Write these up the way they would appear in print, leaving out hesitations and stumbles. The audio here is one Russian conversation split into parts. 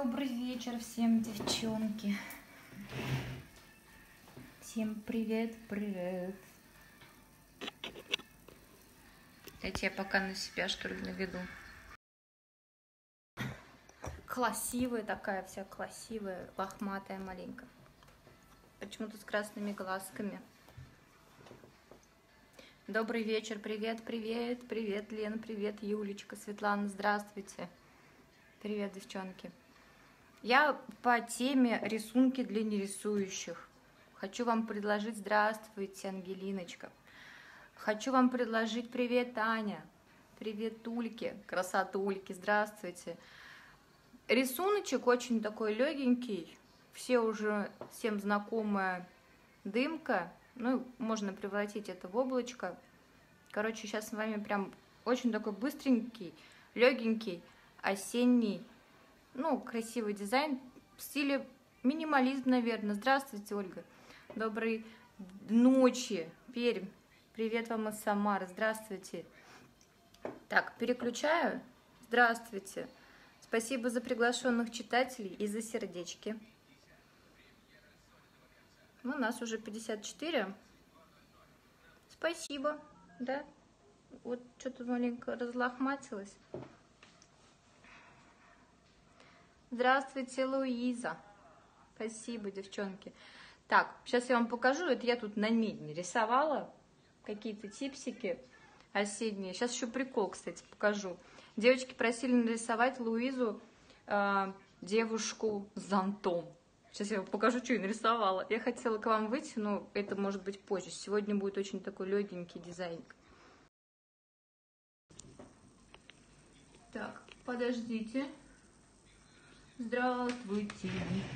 Добрый вечер всем, девчонки. Всем привет, привет. Дайте я пока на себя, что ли, наведу. Красивая такая вся, красивая, лохматая маленько. Почему-то с красными глазками. Добрый вечер, привет, привет, привет, Лена, привет, Юлечка, Светлана, здравствуйте. Привет, девчонки. Я по теме рисунки для нерисующих. Хочу вам предложить, здравствуйте, Ангелиночка. Хочу вам предложить, привет, Таня, привет, Тульки, красотульки, здравствуйте. Рисуночек очень такой легенький, всем знакомая дымка, ну, можно превратить это в облачко. Короче, сейчас с вами прям очень такой быстренький, легенький, осенний, ну, красивый дизайн в стиле минимализм, наверное. Здравствуйте, Ольга. Доброй ночи, Пермь. Привет вам из Самары. Здравствуйте. Так, переключаю. Здравствуйте. Спасибо за приглашенных читателей и за сердечки. Ну, нас уже 54. Спасибо. Да? Вот что-то маленько разлохматилось. Здравствуйте, Луиза. Спасибо, девчонки. Так, сейчас я вам покажу. Это я тут на медне рисовала. Какие-то типсики осенние. Сейчас еще прикол, кстати, покажу. Девочки просили нарисовать Луизу, девушку с зонтом. Сейчас я вам покажу, что я нарисовала. Я хотела к вам выйти, но это может быть позже. Сегодня будет очень такой легенький дизайн. Так, подождите. Здравствуйте.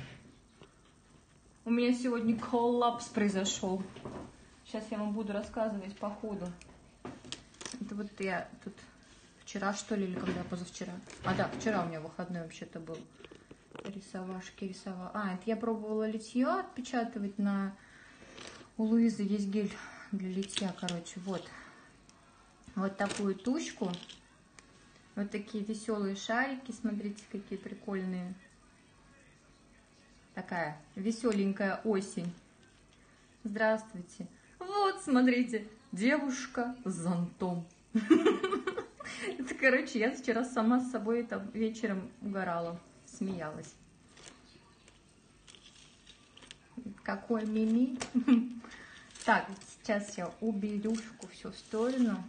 У меня сегодня коллапс произошел. Сейчас я вам буду рассказывать по ходу. Это вот я тут вчера, что ли, или когда, позавчера? А, да, вчера у меня выходной вообще-то был. Рисовашки рисовала. А, это я пробовала литье отпечатывать на... У Луизы есть гель для литья, короче, вот. Вот такую тушку. Вот такие веселые шарики, смотрите, какие прикольные. Такая веселенькая осень. Здравствуйте. Вот, смотрите, девушка с зонтом. Это, короче, я вчера сама с собой там вечером угорала, смеялась. Какой мими. Так, сейчас я уберу все в сторону.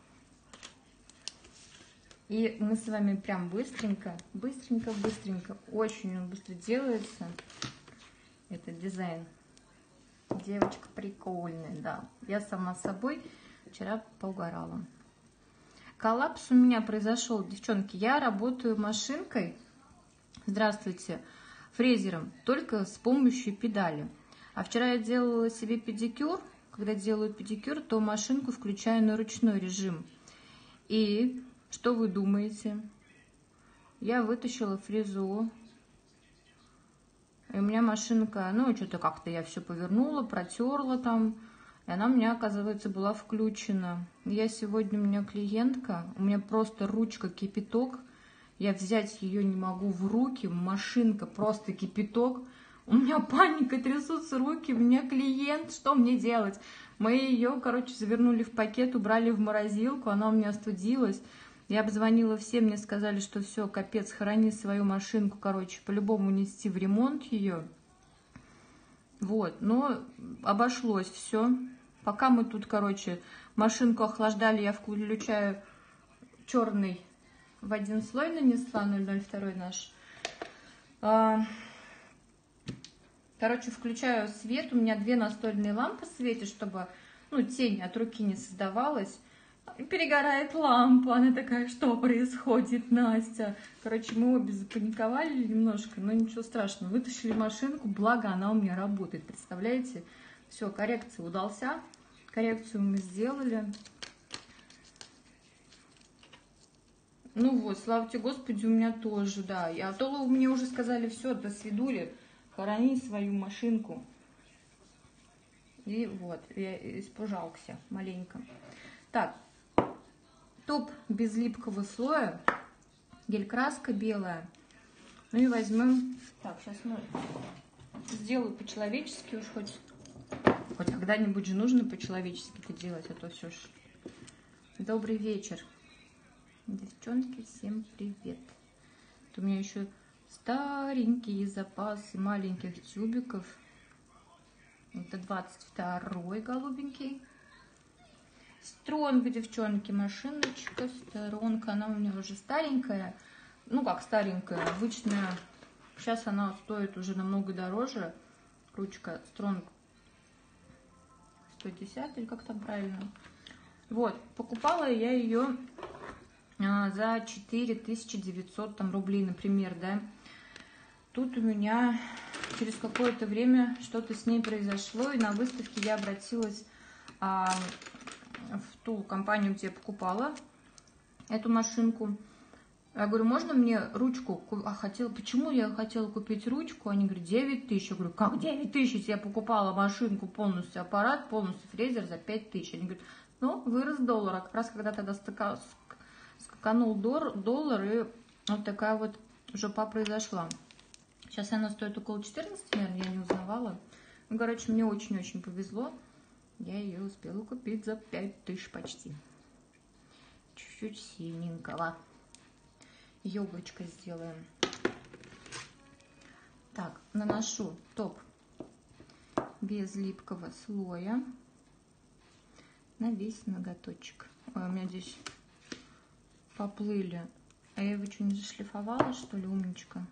И мы с вами прям быстренько, очень быстро делается этот дизайн. Девочка прикольная, да. Я сама с собой вчера поугорала. Коллапс у меня произошел, девчонки. Я работаю машинкой, здравствуйте, фрезером, только с помощью педали. А вчера я делала себе педикюр. Когда делаю педикюр, то машинку включаю на ручной режим. И что вы думаете? Я вытащила фрезу. И у меня машинка, ну, что-то как-то я все повернула, протерла там. И она у меня, оказывается, была включена. Я сегодня, у меня клиентка, у меня просто ручка кипяток. Я взять ее не могу в руки, машинка просто кипяток. У меня паника, трясутся руки, у меня клиент, что мне делать? Мы ее, короче, завернули в пакет, убрали в морозилку, она у меня остудилась. Я обзвонила всем, мне сказали, что все, капец, храни свою машинку, короче, по-любому нести в ремонт ее. Вот, но обошлось все. Пока мы тут, короче, машинку охлаждали, я включаю черный в один слой нанесла, 002 наш. Короче, включаю свет, у меня 2 настольные лампы светят, чтобы, ну, тень от руки не создавалась. Перегорает лампа, она такая, что происходит, Настя? Короче, мы обе запаниковали немножко, но ничего страшного. Вытащили машинку, благо она у меня работает, представляете? Все, коррекция удался, коррекцию мы сделали. Ну вот, слава тебе, Господи, у меня тоже, да. А то мне уже сказали, все, до свидули, хорони свою машинку. И вот, я испужался маленько. Так. Топ без липкого слоя, гель-краска белая, Ну и возьмем... Так, сейчас мы сделаю по-человечески уж хоть когда-нибудь же нужно по-человечески это делать, а то все ж. Добрый вечер. Девчонки, всем привет. Вот у меня еще старенькие запасы маленьких тюбиков. Это 22-й голубенький. Стронг, девчонки, машиночка, сторонка. Она у меня уже старенькая. Ну как старенькая, обычная. Сейчас она стоит уже намного дороже. Ручка Стронг 110, или как там правильно. Вот, покупала я ее за 4900 там, рублей, например, да. Тут у меня через какое-то время что-то с ней произошло, и на выставке я обратилась в ту компанию, где я покупала эту машинку. Я говорю, можно мне ручку? Почему я хотела купить ручку? Они говорят, 9000. Я говорю, как 9000? Если я покупала машинку полностью, аппарат, полностью фрезер за 5000. Они говорят, ну, вырос доллар. А как раз когда тогда скаканул доллар, и вот такая вот жопа произошла. Сейчас она стоит около 14, наверное, я не узнавала. Ну, короче, мне очень-очень повезло. Я ее успела купить за 5000 почти. Чуть-чуть синенького. Ёбочко сделаем. Так, наношу топ без липкого слоя на весь ноготочек. Ой, у меня здесь поплыли. А я его что, не зашлифовала, что ли, умничка?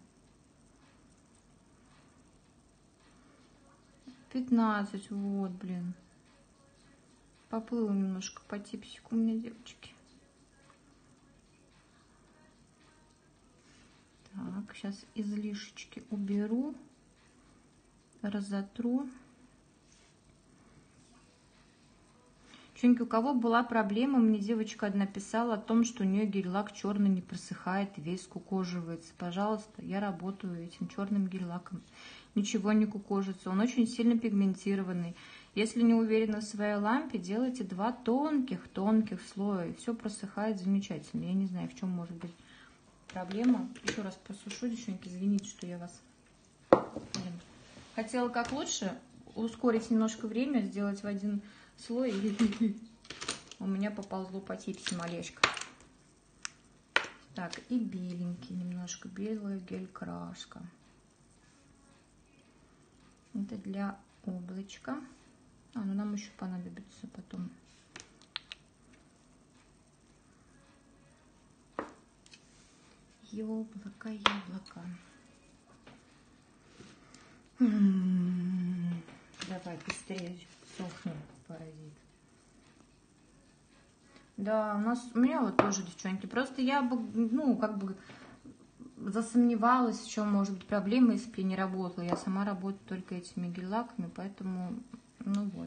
15, вот, блин. Поплыл немножко по типсику у меня, девочки. Так, сейчас излишечки уберу, разотру. Девчонки, у кого была проблема, мне девочка одна писала о том, что у нее гель-лак черный не просыхает, весь скукоживается. Пожалуйста, я работаю этим черным гель-лаком. Ничего не кукожится, он очень сильно пигментированный. Если не уверены в своей лампе, делайте 2 тонких слоя, и все просыхает замечательно. Я не знаю, в чем может быть проблема. Еще раз посушу, девчонки, извините, что я вас... Хотела как лучше ускорить немножко время, сделать в один слой, и у меня поползло по типсе малечко. Так, и беленький немножко, белая гель-краска. Это для облачка. Ну нам еще понадобится потом. Яблоко, яблоко. Давай быстрее, сохнет паразит. Да, у меня вот тоже, девчонки. Просто я бы, ну, как бы засомневалась, в чем может быть проблема, если бы я не работала. Я сама работаю только этими гель-лаками, поэтому, ну вот.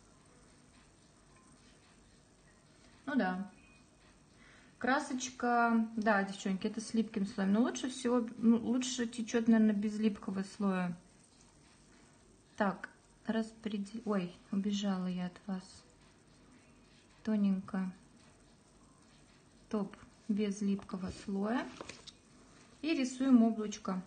Ну да. Красочка, да, девчонки, это с липким слоем. Но лучше всего, лучше течет, наверное, без липкого слоя. Так, Ой, убежала я от вас. Тоненько. Топ без липкого слоя. И рисуем облачко.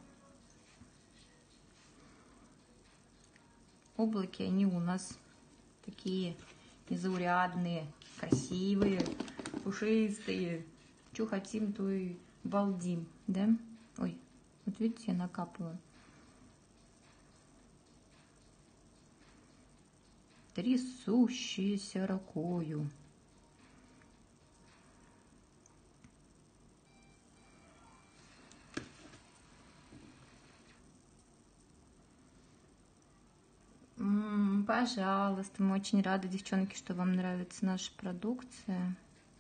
Облаки, они у нас такие незаурядные, красивые, пушистые. Что хотим, то и балдим, да? Ой, вот видите, я накапываю. Трясущейся рукою. Пожалуйста, мы очень рады, девчонки, что вам нравится наша продукция.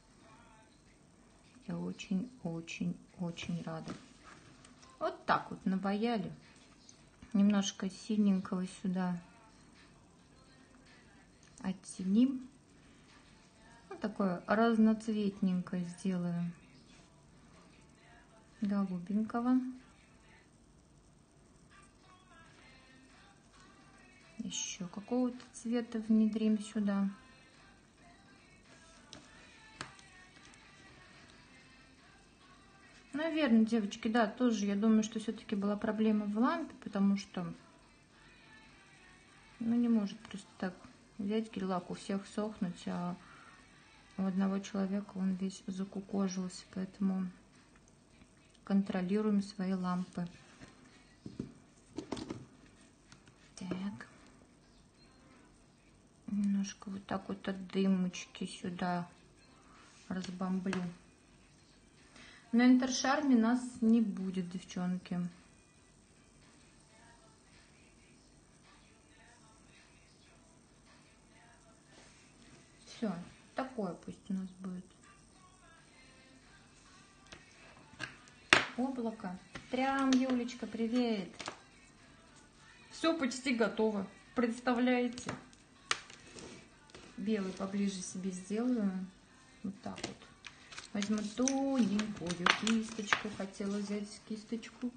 Я очень рада. Вот так вот набаяли. Немножко синенького сюда оттеним. Вот такое разноцветненькое сделаем. Голубенького. Еще какого-то цвета внедрим сюда. Ну Наверное, девочки, да, тоже. Я думаю, что все-таки была проблема в лампе, потому что, ну, не может просто так взять гель-лак у всех сохнуть, а у одного человека он весь закукожился, поэтому контролируем свои лампы. Так. Немножко вот так вот от дымочки сюда разбомблю. На интершарме нас не будет, девчонки. Все, такое пусть у нас будет. Облако. Трям, Юлечка, привет. Все почти готово. Представляете? Белый поближе себе сделаю. Вот так вот. Возьму тоненькую кисточку. Хотела взять кисточку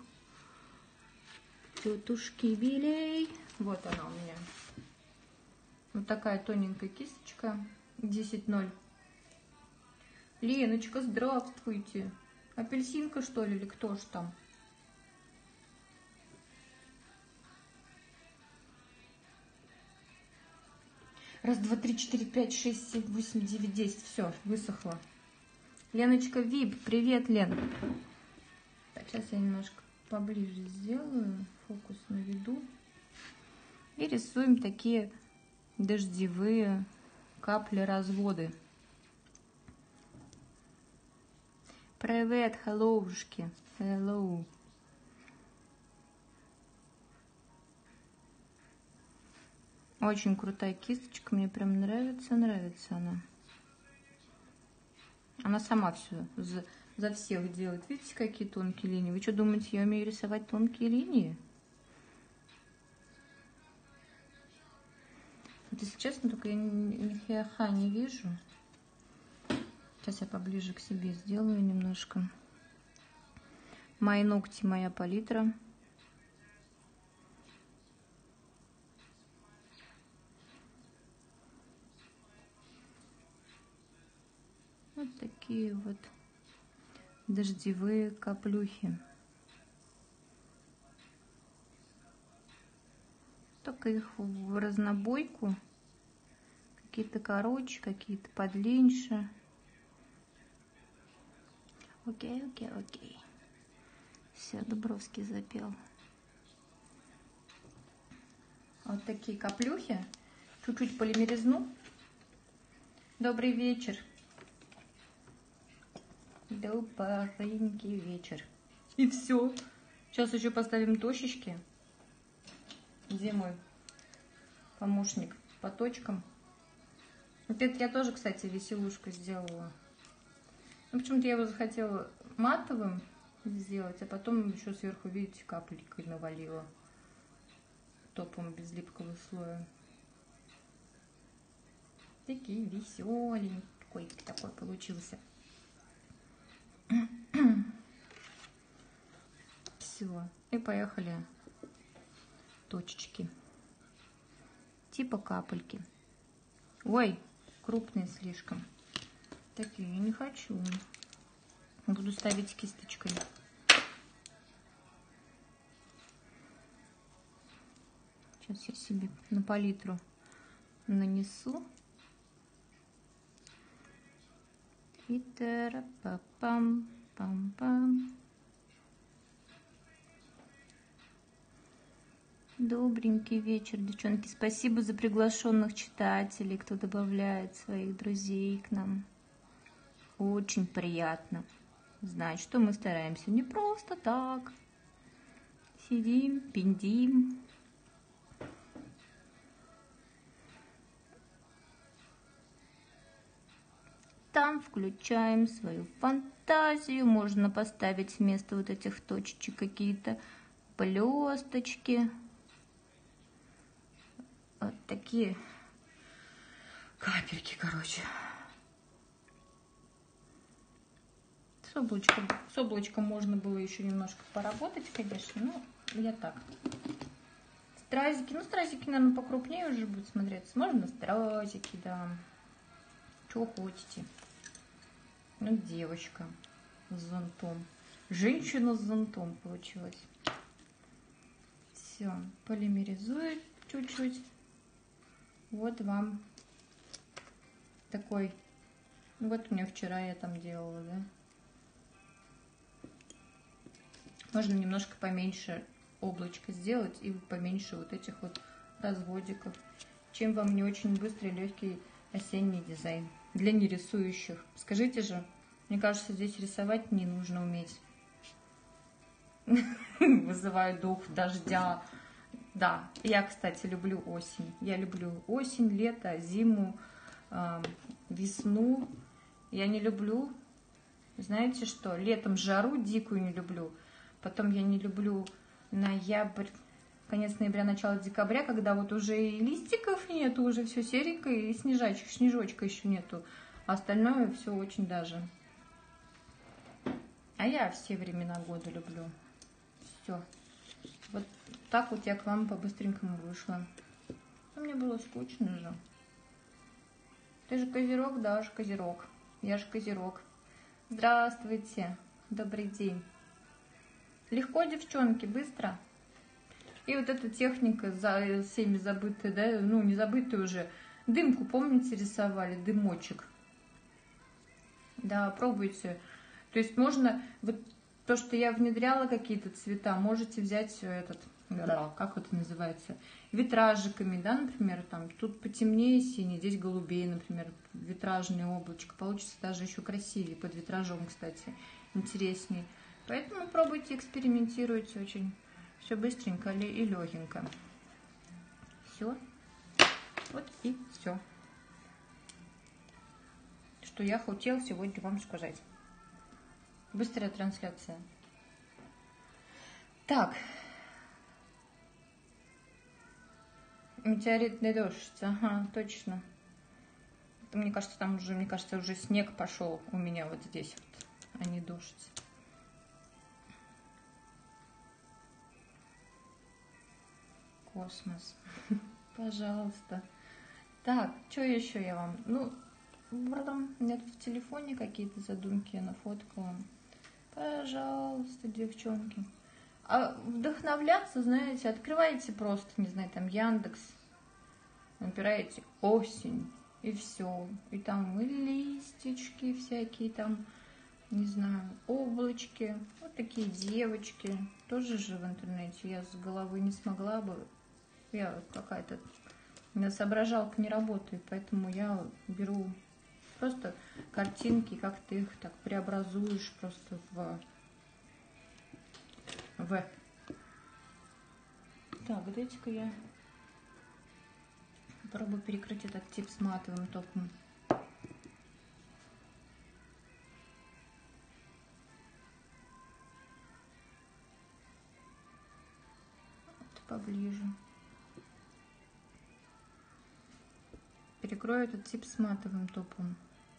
тетушки Белей. Вот она у меня. Вот такая тоненькая кисточка. 10-0. Леночка, здравствуйте. Апельсинка, что ли, или кто ж там? Раз, два, три, четыре, пять, шесть, семь, восемь, девять, 10. Все, высохло. Леночка Вип, привет, Лен. Так, сейчас я немножко поближе сделаю. Фокус наведу. И рисуем такие дождевые капли-разводы. Привет, хеллоушки. Hello. Очень крутая кисточка, мне прям нравится она. Она сама все за всех делает. Видите, какие тонкие линии? Вы что думаете, я умею рисовать тонкие линии? Вот если честно, только я ни хера не вижу. Сейчас я поближе к себе сделаю немножко. Мои ногти, моя палитра. Вот такие вот дождевые каплюхи. Только их в разнобойку. Какие-то короче, какие-то подлиннее. Окей. Все, Дубровский запел. Вот такие каплюхи. Чуть-чуть полимеризну. Добрый вечер. Добренький вечер. И все. Сейчас еще поставим точечки. Где мой помощник по точкам? Вот это я тоже, кстати, веселушку сделала. Ну, почему-то я его захотела матовым сделать, а потом еще сверху, видите, капелькой навалила. Топом без липкого слоя. Такие веселенький такой получился. Все. И поехали. Точечки. Типа капельки. Ой, крупные слишком. Такие я не хочу. Буду ставить кисточкой. Сейчас я себе на палитру нанесу. И тара-па-пам-пам-пам. Добренький вечер, девчонки. Спасибо за приглашенных читателей, кто добавляет своих друзей к нам. Очень приятно знать, что мы стараемся не просто так. Сидим, пиндим. Там включаем свою фантазию. Можно поставить вместо вот этих точечек какие-то блесточки. Вот такие капельки, короче. С облачком можно было еще немножко поработать, конечно. Ну, я так. Стразики. Ну, стразики, наверное, покрупнее уже будут смотреться. Можно стразики, да. Чего хотите. Ну, девочка с зонтом. Женщина с зонтом получилась. Все, полимеризует чуть-чуть. Вот вам такой. Вот у меня вчера я там делала, да. Можно немножко поменьше облачко сделать и поменьше вот этих вот разводиков. Чем вам не очень быстрый, легкий осенний дизайн для нерисующих. Скажите же, мне кажется, здесь рисовать не нужно уметь. Вызываю дух дождя. Да, я, кстати, люблю осень. Я люблю осень, лето, зиму, весну. Я не люблю, знаете что, летом жару дикую не люблю. Потом я не люблю ноябрь, конец ноября, начало декабря, когда вот уже и листиков нету, уже все серенькое, и снежочка еще нету. А остальное все очень даже. А я все времена года люблю. Все. Вот так вот я к вам по-быстренькому вышла. А мне было скучно же. Ты же козерог? Да, же козерог. Я же козерог. Здравствуйте. Добрый день. Легко, девчонки, быстро. И вот эта техника за всеми забытая, да, ну не забытая уже. Дымку, помните, рисовали? Дымочек. Да, пробуйте. То есть можно, вот то, что я внедряла какие-то цвета, можете взять этот, как это называется, витражиками, да, например, там, тут потемнее синий, здесь голубее, например, витражное облачко. Получится даже еще красивее, под витражом, кстати, интереснее. Поэтому пробуйте, экспериментируйте очень. Все быстренько и легенько. Все. Вот и все. Что я хотела сегодня вам сказать. Быстрая трансляция. Так. Метеоритный дождь. Ага, точно. Это, мне кажется, уже снег пошел у меня вот здесь вот, а не дождь. Космос. Пожалуйста. Так, что еще я вам? Ну, нет, в телефоне какие-то задумки я нафоткала. Пожалуйста, девчонки. А вдохновляться, знаете, открываете просто, не знаю, там Яндекс, набираете осень, и все. И там и листички всякие, там, не знаю, облачки. Вот такие девочки. Тоже же в интернете. Я с головы не смогла бы. Я какая-то... У меня соображалка не работает, поэтому я беру просто картинки, как ты их так преобразуешь просто в... Так, дайте-ка я попробую перекрыть этот тип с матовым топом. Вот поближе. Перекрою этот тип с матовым топом.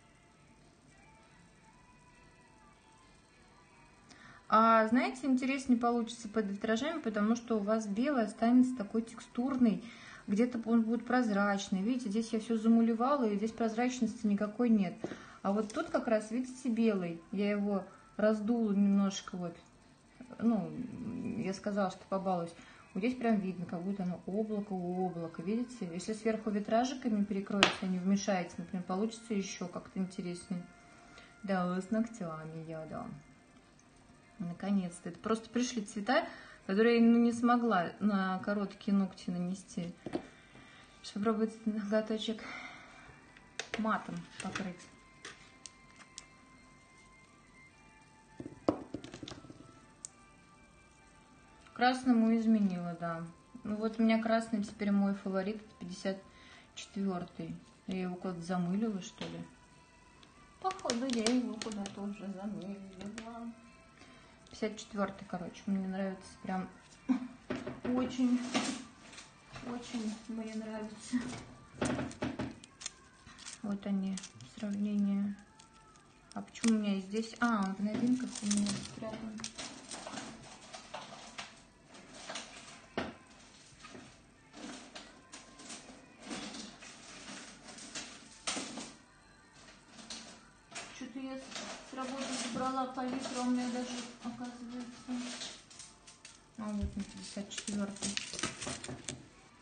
А знаете, интереснее получится под витражами, потому что у вас белый останется такой текстурный, где-то он будет прозрачный. Видите, здесь я все замулевала, и здесь прозрачности никакой нет. А вот тут как раз, видите, белый. Я его раздула немножко вот. Ну, я сказала, что побалуюсь. Вот здесь прям видно, как будто оно облако у облака. Видите? Если сверху витражиками перекроете, а не вмешаете, например, получится еще как-то интереснее. Да, с ногтями я, да. Наконец-то. Это просто пришли цвета, которые я не смогла на короткие ногти нанести. Сейчас попробую ноготочек матом покрыть. Красному изменила, да. Ну вот у меня красный теперь мой фаворит, 54-й. Я его куда-то замылила, что ли? Походу, я его куда-то уже замылила. 54-й, короче, мне нравится прям очень мне нравится. Вот они, сравнение. А почему у меня здесь... А, он в новинках у меня спрятан. Что-то я работу забрала палитру, у меня даже, оказывается... А вот на 54-й.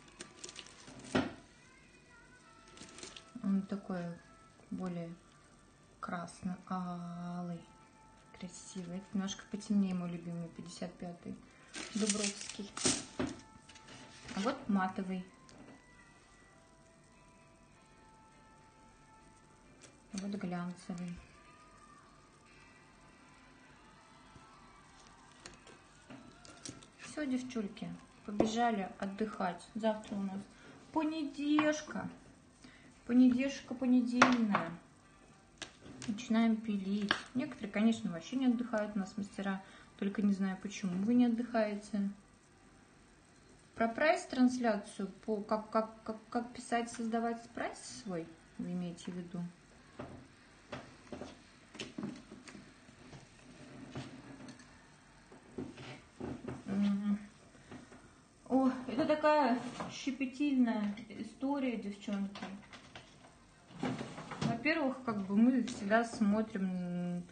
Он такой более красно-алый, красивый. Это немножко потемнее мой любимый, 55-й, Дубровский. А вот матовый. А вот глянцевый. Все, девчульки, побежали отдыхать. Завтра у нас понеделька. Понедельная. Начинаем пилить. Некоторые, конечно, вообще не отдыхают у нас мастера. Только не знаю, почему вы не отдыхаете. Про прайс-трансляцию, как писать, создавать прайс свой, вы имеете в виду? О, это такая щепетильная история, девчонки. Во-первых, как бы мы всегда смотрим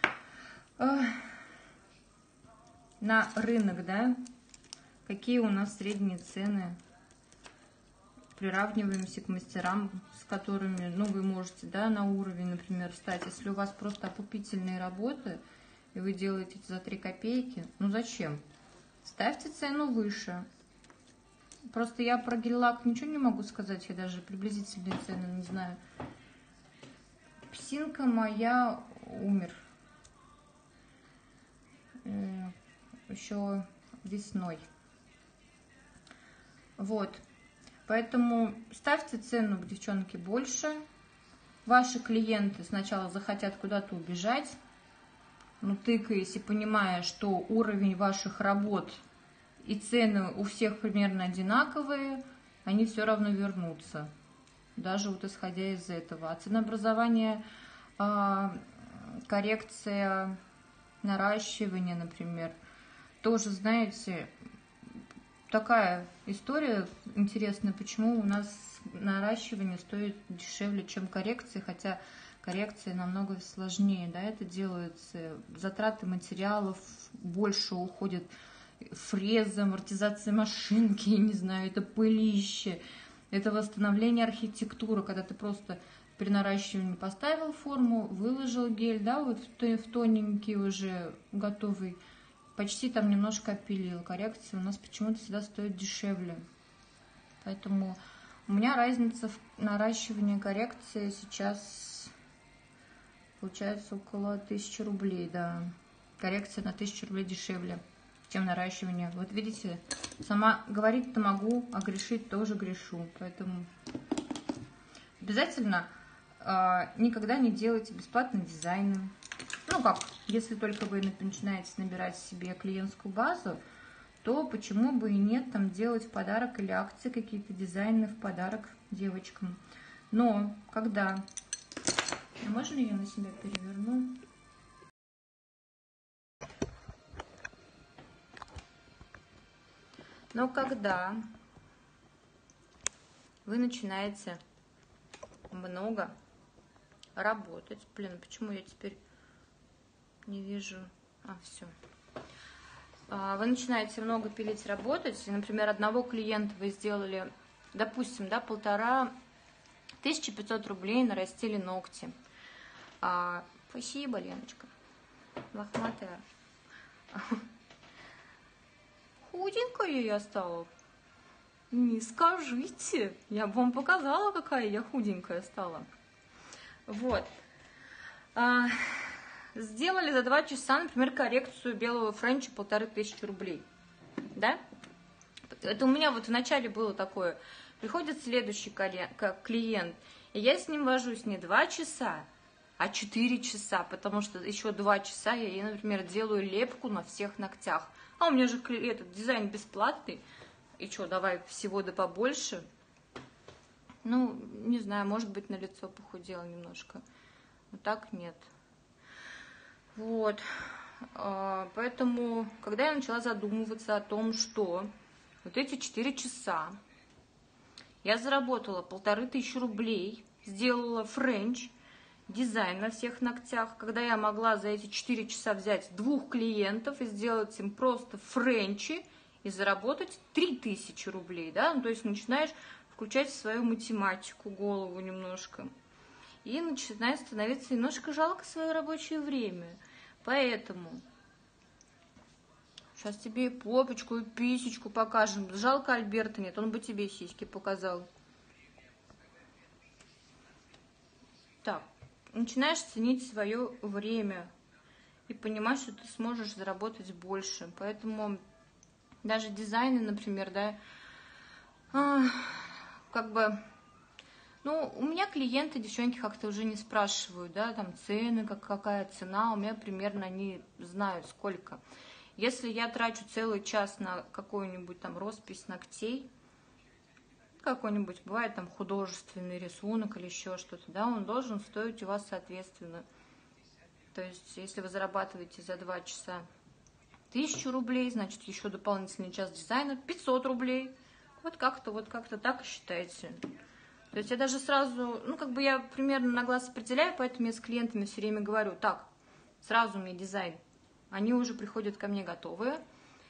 на рынок, да, какие у нас средние цены, приравниваемся к мастерам, с которыми, ну, вы можете, да, на уровень, например, встать. Если у вас просто окупительные работы, и вы делаете это за 3 копейки, ну зачем? Ставьте цену выше. Просто я про гель-лак ничего не могу сказать, я даже приблизительные цены не знаю. Псинка моя умер еще весной. Вот. Поэтому ставьте цену, девчонки, больше. Ваши клиенты сначала захотят куда-то убежать, но тыкаясь и понимая, что уровень ваших работ и цены у всех примерно одинаковые, они все равно вернутся. Даже вот исходя из этого. А ценообразование, коррекция, наращивание, например, тоже, знаете, такая история интересная, почему у нас наращивание стоит дешевле, чем коррекция, хотя коррекция намного сложнее, да, это делается, затраты материалов больше уходят, фреза, амортизация машинки, я не знаю, это пылище, это восстановление архитектуры, когда ты просто при наращивании поставил форму, выложил гель, да, вот в тоненький уже готовый, почти там немножко опилил. Коррекция у нас почему-то всегда стоит дешевле. Поэтому у меня разница в наращивании и коррекции сейчас получается около 1000 рублей, да. Коррекция на 1000 рублей дешевле, чем наращивание. Вот видите, сама говорить-то могу, а грешить тоже грешу. Поэтому обязательно никогда не делайте бесплатные дизайны. Ну как, если только вы начинаете набирать себе клиентскую базу, то почему бы и нет там делать в подарок или акции какие-то дизайны в подарок девочкам. Но когда... А можно я на себя переверну? Но когда вы начинаете много работать... Блин, почему я теперь не вижу... все. Вы начинаете много пилить, работать, и, например, одного клиента вы сделали, допустим, да, 1500 рублей, нарастили ногти. Спасибо, Леночка, лохматая. Худенькая я стала. Не скажите, я бы вам показала, какая я худенькая стала. Вот. Сделали за 2 часа, например, коррекцию белого френча 1500 рублей. Да? Это у меня вот вначале было такое. Приходит следующий клиент, и я с ним вожусь не 2 часа, а 4 часа, потому что еще 2 часа я, например, делаю лепку на всех ногтях. А у меня же этот дизайн бесплатный. И что, давай всего да побольше. Ну, не знаю, может быть, на лицо похудела немножко. Но так нет. Вот, поэтому, когда я начала задумываться о том, что вот эти 4 часа я заработала 1500 рублей, сделала френч, дизайн на всех ногтях, когда я могла за эти 4 часа взять 2 клиентов и сделать им просто френчи и заработать 3000 рублей, да, ну, то есть начинаешь включать в свою математику голову немножко, и начинает становиться немножко жалко свое рабочее время, поэтому сейчас тебе и попочку, и писечку покажем, жалко Альберта нет, он бы тебе сиськи показал. Так, начинаешь ценить свое время и понимать, что ты сможешь заработать больше. Поэтому даже дизайны, например, да, как бы, ну, у меня клиенты, девчонки, как-то уже не спрашивают, да, там цены, какая цена, у меня примерно они знают сколько. Если я трачу целый час на какую-нибудь там роспись ногтей, какой-нибудь, бывает там художественный рисунок или еще что-то, да, он должен стоить у вас соответственно. То есть, если вы зарабатываете за 2 часа 1000 рублей, значит, еще дополнительный час дизайна 500 рублей. Вот как-то так и считайте. То есть, я даже сразу, ну, как бы я примерно на глаз определяю, поэтому я с клиентами все время говорю, так, сразу мне дизайн. Они уже приходят ко мне готовые.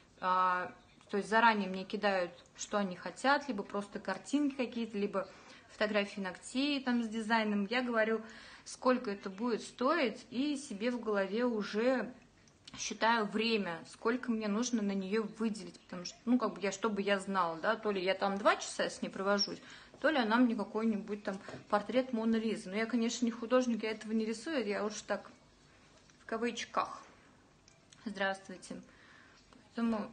То есть заранее мне кидают, что они хотят, либо просто картинки какие-то, либо фотографии ногтей там с дизайном. Я говорю, сколько это будет стоить, и себе в голове уже считаю время, сколько мне нужно на нее выделить, потому что, ну, как бы чтобы я знала, да, то ли я там 2 часа с ней провожусь, то ли она мне какой-нибудь там портрет Моны Лизы. Но я, конечно, не художник, я этого не рисую, я уж так в кавычках. Здравствуйте. Поэтому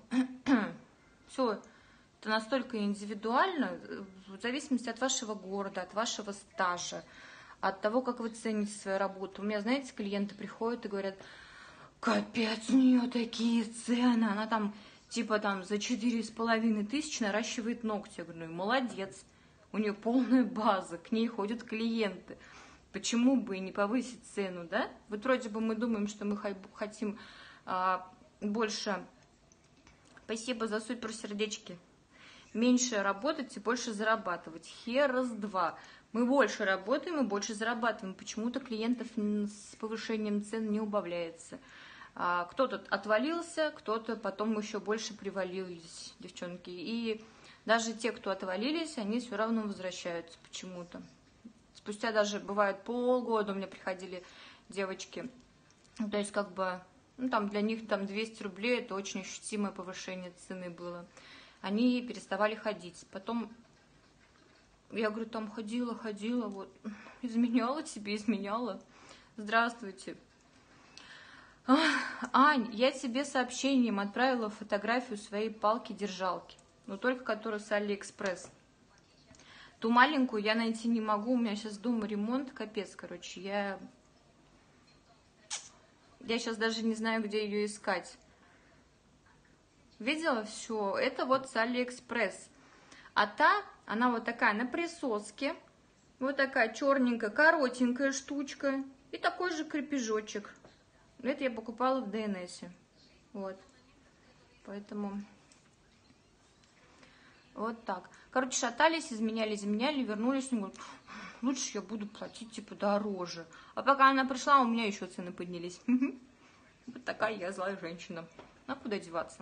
все это настолько индивидуально, в зависимости от вашего города, от вашего стажа, от того, как вы цените свою работу. У меня, знаете, клиенты приходят и говорят, капец, у нее такие цены, она там типа там за 4500 наращивает ногти. Я говорю, ну и молодец, у нее полная база, к ней ходят клиенты. Почему бы и не повысить цену, да? Вот вроде бы мы думаем, что мы хотим больше... Спасибо за супер сердечки. Меньше работать и больше зарабатывать. Херас-2. Мы больше работаем и больше зарабатываем. Почему-то клиентов с повышением цен не убавляется. Кто-то отвалился, кто-то потом еще больше привалились, девчонки. И даже те, кто отвалились, они все равно возвращаются почему-то. Спустя даже, бывает, полгода у меня приходили девочки. То есть, как бы... Ну, там для них там 200 рублей, это очень ощутимое повышение цены было. Они переставали ходить. Потом, я говорю, там ходила, вот, изменяла тебе, изменяла. Здравствуйте. Ань, я тебе сообщением отправила фотографию своей палки-держалки, но только которую с Алиэкспресс. Ту маленькую я найти не могу, у меня сейчас дома ремонт, капец, короче, я сейчас даже не знаю, где ее искать. Видела? Все. Это вот с Алиэкспресс. А та, она вот такая на присоске. Вот такая черненькая, коротенькая штучка. И такой же крепежочек. Это я покупала в ДНСе. Вот. Поэтому... Вот так. Короче, шатались, изменяли, вернулись. Говорят, лучше я буду платить, типа, дороже. А пока она пришла, у меня еще цены поднялись. Вот такая я злая женщина. А куда деваться?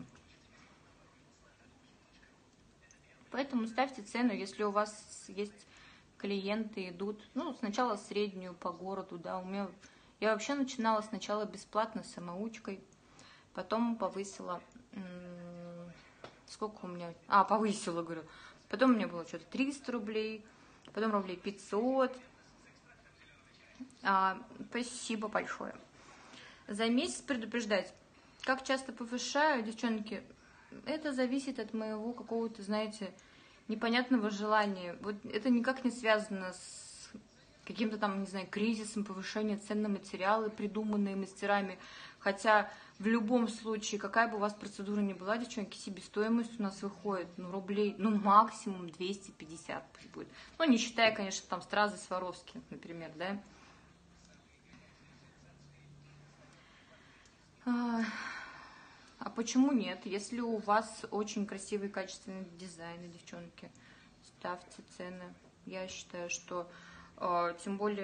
Поэтому ставьте цену, если у вас есть клиенты, идут. Ну, сначала среднюю по городу, да. Я вообще начинала сначала бесплатно с самоучкой. Потом повысила... Сколько у меня... повысила, говорю. Потом у меня было что-то 300 рублей. Потом рублей 500. Спасибо большое. За месяц предупреждать. Как часто повышаю, девчонки, это зависит от моего какого-то, знаете, непонятного желания. Вот это никак не связано с каким-то там, не знаю, кризисом, повышением цен на материалы, придуманные мастерами. Хотя в любом случае, какая бы у вас процедура ни была, девчонки, себестоимость у нас выходит, ну, рублей, ну, максимум 250 будет. Ну, не считая, конечно, там Стразы, Сваровски, например, да. А почему нет? Если у вас очень красивый, качественный дизайн, девчонки, ставьте цены. Я считаю, что тем более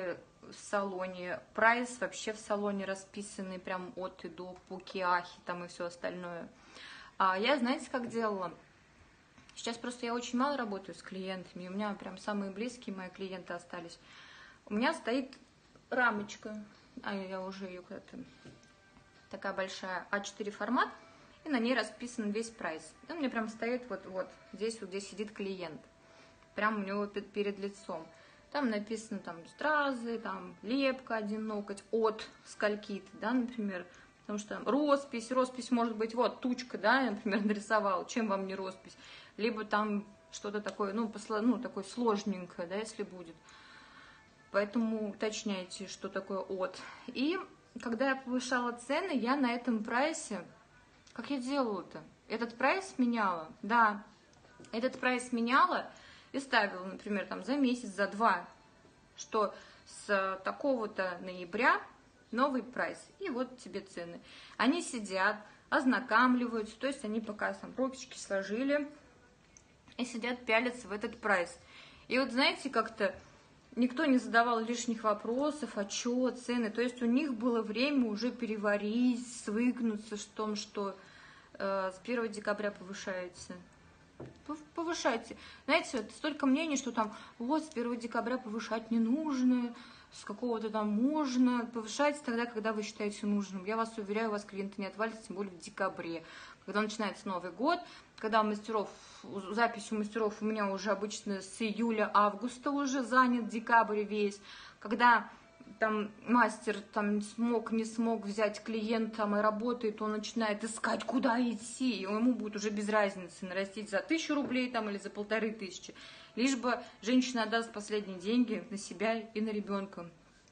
в салоне, прайс вообще в салоне расписанный прям от и до, по киахе там и все остальное. А я, знаете, как делала? Сейчас просто я очень мало работаю с клиентами, у меня прям самые близкие мои клиенты остались. У меня стоит рамочка, а я уже ее куда-то, такая большая А4 формат, и на ней расписан весь прайс. И он мне прям стоит вот здесь, вот здесь сидит клиент, прям у него перед лицом. Там написано там стразы, там лепка, один ноготь, от скольки-то, да, например. Потому что там роспись может быть, вот тучка, да, я, например, нарисовала, чем вам не роспись. Либо там что-то такое, ну, такое сложненькое, да, если будет. Поэтому уточняйте, что такое от. И когда я повышала цены, я на этом прайсе, как я делала-то? Этот прайс меняла, да, этот прайс меняла и ставила, например, там за месяц, за два, что с такого-то ноября новый прайс, и вот тебе цены. Они сидят, ознакомливаются, то есть они пока там ручки сложили и сидят, пялятся в этот прайс. И вот знаете, как-то никто не задавал лишних вопросов, а чё, цены, то есть у них было время уже переварить, свыкнуться с том, что с 1 декабря повышается. Повышайте. Знаете, вот столько мнений, что там вот с 1 декабря повышать не нужно, с какого-то там можно. Повышайте тогда, когда вы считаете нужным. Я вас уверяю, у вас клиенты не отвалятся, тем более в декабре. Когда начинается Новый год, когда у мастеров, запись у мастеров у меня уже обычно с июля-августа уже занят, декабрь весь. Когда там мастер там не смог взять клиента там и работает, он начинает искать, куда идти, и ему будет уже без разницы нарастить за 1000 рублей там или за 1500, лишь бы женщина отдаст последние деньги на себя и на ребенка.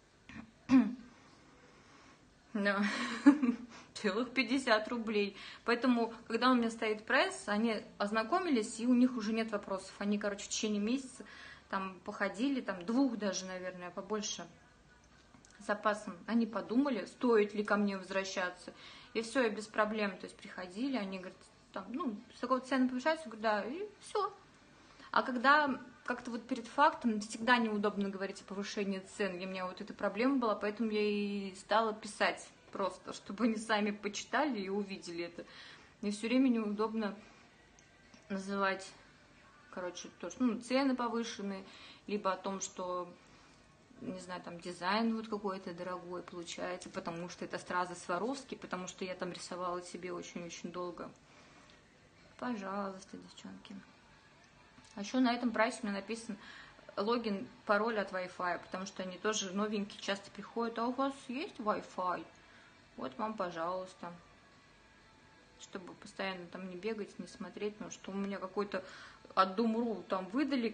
Да. Целых 50 рублей. Поэтому, когда у меня стоит прайс, они ознакомились, и у них уже нет вопросов. Они, короче, в течение месяца там походили, там 2 даже, наверное, побольше запасом. Они подумали, стоит ли ко мне возвращаться. И все, и без проблем. То есть приходили, они говорят, там, ну, с такого цены повышаются, я говорю, да, и все. А когда как-то вот перед фактом всегда неудобно говорить о повышении цен. И у меня вот эта проблема была, поэтому я и стала писать просто, чтобы они сами почитали и увидели это. Мне все время неудобно называть, короче, то, что ну, цены повышенные, либо о том, что, не знаю, там дизайн вот какой-то дорогой получается, потому что это стразы Сваровски, потому что я там рисовала себе очень-очень долго. Пожалуйста, девчонки. А еще на этом прайсе у меня написан логин, пароль от Wi-Fi, потому что они тоже новенькие, часто приходят, а у вас есть Wi-Fi? Вот вам, пожалуйста. Чтобы постоянно там не бегать, не смотреть, потому что у меня какой-то от Doom.ru там выдали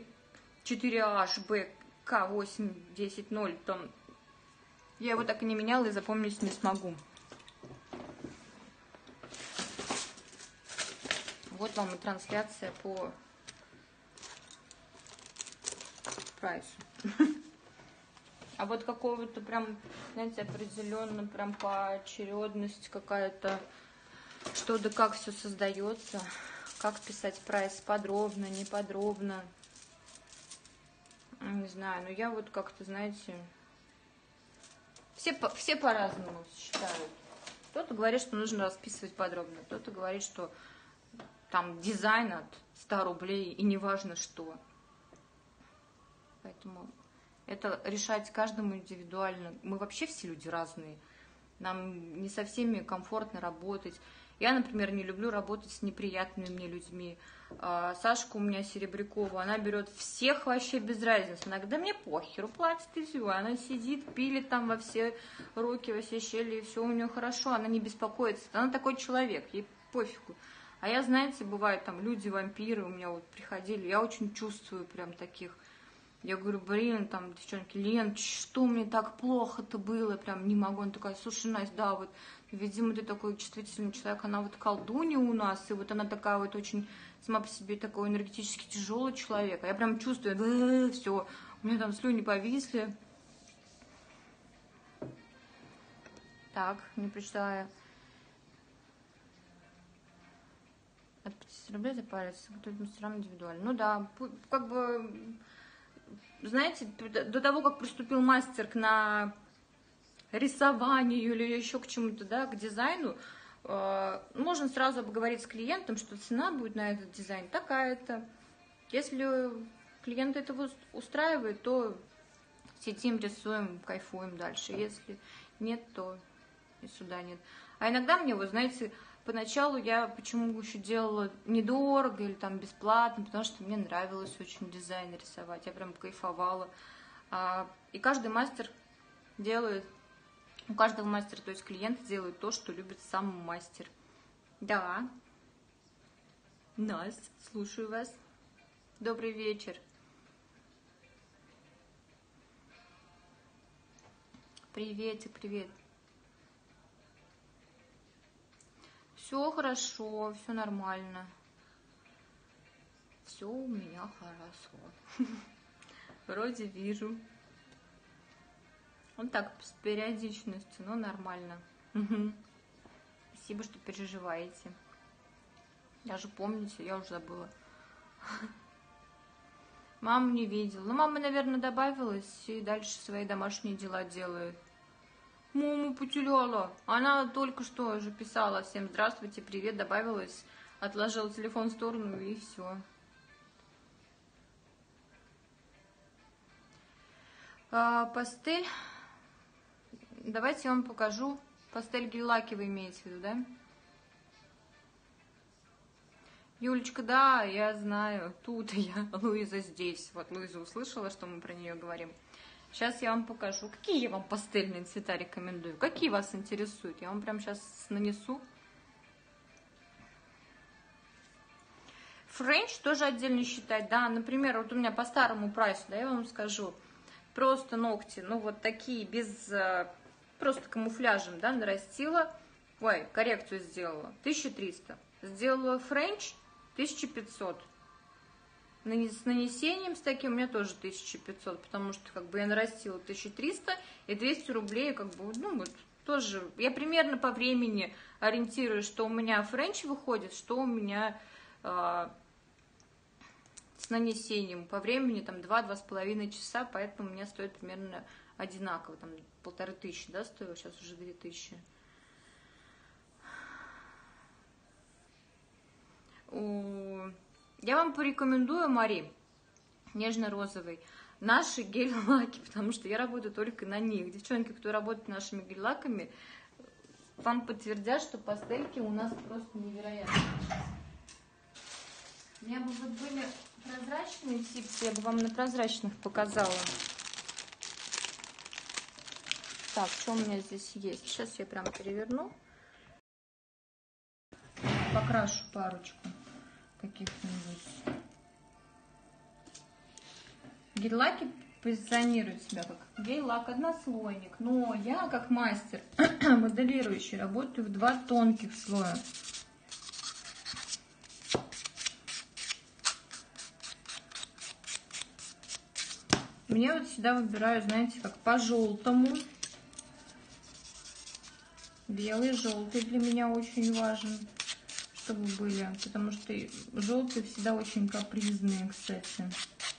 4HBK810 там. Я его так и не меняла и запомнить не смогу. Вот вам и трансляция по прайсу. А вот какого-то прям, знаете, определенно прям поочередность какая-то, что да как все создается, как писать прайс подробно, неподробно. Не знаю, но я вот как-то, знаете, все по-разному считают. Кто-то говорит, что нужно расписывать подробно, кто-то говорит, что там дизайн от 100 рублей и неважно что. Поэтому это решать каждому индивидуально. Мы вообще все люди разные. Нам не со всеми комфортно работать. Я, например, не люблю работать с неприятными мне людьми. Сашка у меня Серебрякова, она берет всех вообще без разницы. Иногда мне похеру, платит и все. Она сидит, пилит там во все руки, во все щели, и все у нее хорошо. Она не беспокоится. Она такой человек, ей пофигу. А я, знаете, бывает там люди-вампиры у меня вот приходили. Я очень чувствую прям таких. Я говорю, блин, там, девчонки, Лен, что мне так плохо-то было, прям не могу. Она такая, слушай, Настя, да, вот, видимо, ты такой чувствительный человек, она вот колдунья у нас, и вот она такая вот очень, сама по себе такой энергетически тяжелый человек. А я прям чувствую, все, у меня там слюни повисли. Так, не прочитала. От 50 рублей за палец, готовить мастерам индивидуально. Ну да, как бы... знаете, до того, как приступил мастер к рисованию или еще к чему-то, да, к дизайну, можно сразу обговорить с клиентом, что цена будет на этот дизайн такая-то. Если клиента этого устраивает, то сидим, рисуем, кайфуем дальше. Если нет, то и сюда нет. А иногда мне, вы знаете, поначалу я почему еще делала недорого или там бесплатно, потому что мне нравилось очень дизайн рисовать, я прям кайфовала. И каждый мастер делает, у каждого мастера, то есть клиент делает то, что любит сам мастер. Да. Настя, слушаю вас. Добрый вечер. Приветик, привет. Все хорошо, все нормально. Все у меня хорошо. Вроде вижу. Вот так, с периодичностью, но нормально. Спасибо, что переживаете. Даже помните, я уже забыла. Маму не видела. Ну, мама, наверное, добавилась и дальше свои домашние дела делает. Маму потеряла. Она только что же писала всем здравствуйте, привет, добавилась, отложила телефон в сторону и все. Пастель. Давайте я вам покажу. Пастель гель-лаки вы имеете в виду, да? Юлечка, да, я знаю. Тут я. Луиза здесь. Вот Луиза услышала, что мы про нее говорим. Сейчас я вам покажу, какие я вам пастельные цвета рекомендую. Какие вас интересуют? Я вам прямо сейчас нанесу. Френч тоже отдельно считать, да. Например, вот у меня по старому прайсу, да, я вам скажу. Просто ногти, ну вот такие, без, просто камуфляжем, да, нарастила. Ой, коррекцию сделала. 1300. Сделала френч 1500. С нанесением с таким у меня тоже 1500, потому что как бы я нарастила 1300 и 200 рублей, как бы, ну вот тоже. Я примерно по времени ориентируюсь, что у меня френч выходит, что у меня с нанесением. По времени там 2-2,5 часа, поэтому у меня стоит примерно одинаково, там 1500, да, стоило, сейчас уже 2000. Я вам порекомендую, Мари, нежно-розовый, наши гель-лаки, потому что я работаю только на них. Девчонки, кто работает нашими гель-лаками, вам подтвердят, что пастельки у нас просто невероятные. У меня бы вот были прозрачные типсы, я бы вам на прозрачных показала. Так, что у меня здесь есть? Сейчас я прям переверну. Покрашу парочку каких-нибудь. Гель-лаки позиционируют себя как гель-лак однослойник, но я как мастер моделирующий работаю в 2 тонких слоя. Мне вот всегда выбираю, знаете, как по желтому. Белый, желтый для меня очень важен, чтобы были, потому что желтые всегда очень капризные, кстати.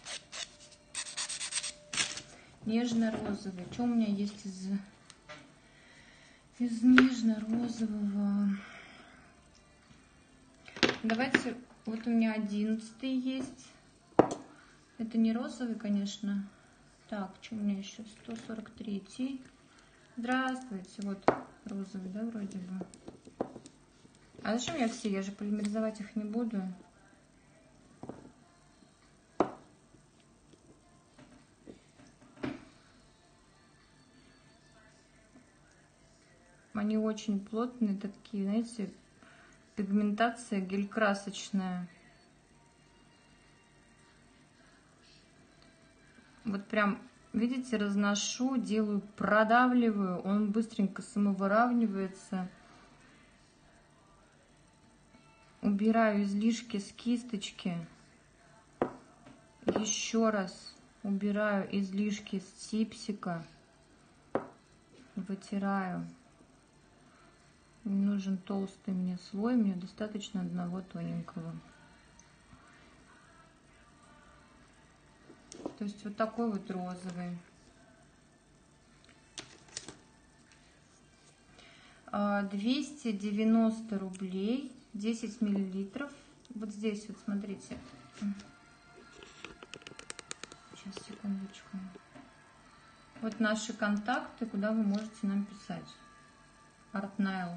Нежно-розовый. Что у меня есть из нежно-розового? Давайте, вот у меня 11 есть. Это не розовый, конечно. Так, что у меня еще? 143. Здравствуйте. Вот розовый, да, вроде бы. А зачем я все? Я же полимеризовать их не буду. Они очень плотные, такие, знаете, пигментация гель-красочная. Вот прям, видите, разношу, делаю, продавливаю, он быстренько самовыравнивается. Убираю излишки с кисточки. Еще раз убираю излишки с типсика. Вытираю. Не нужен толстый мне слой, мне достаточно одного тоненького. То есть вот такой вот розовый. 290 рублей, 10 миллилитров. Вот здесь вот, смотрите. Сейчас, секундочку. Вот наши контакты, куда вы можете нам писать. Артнайл.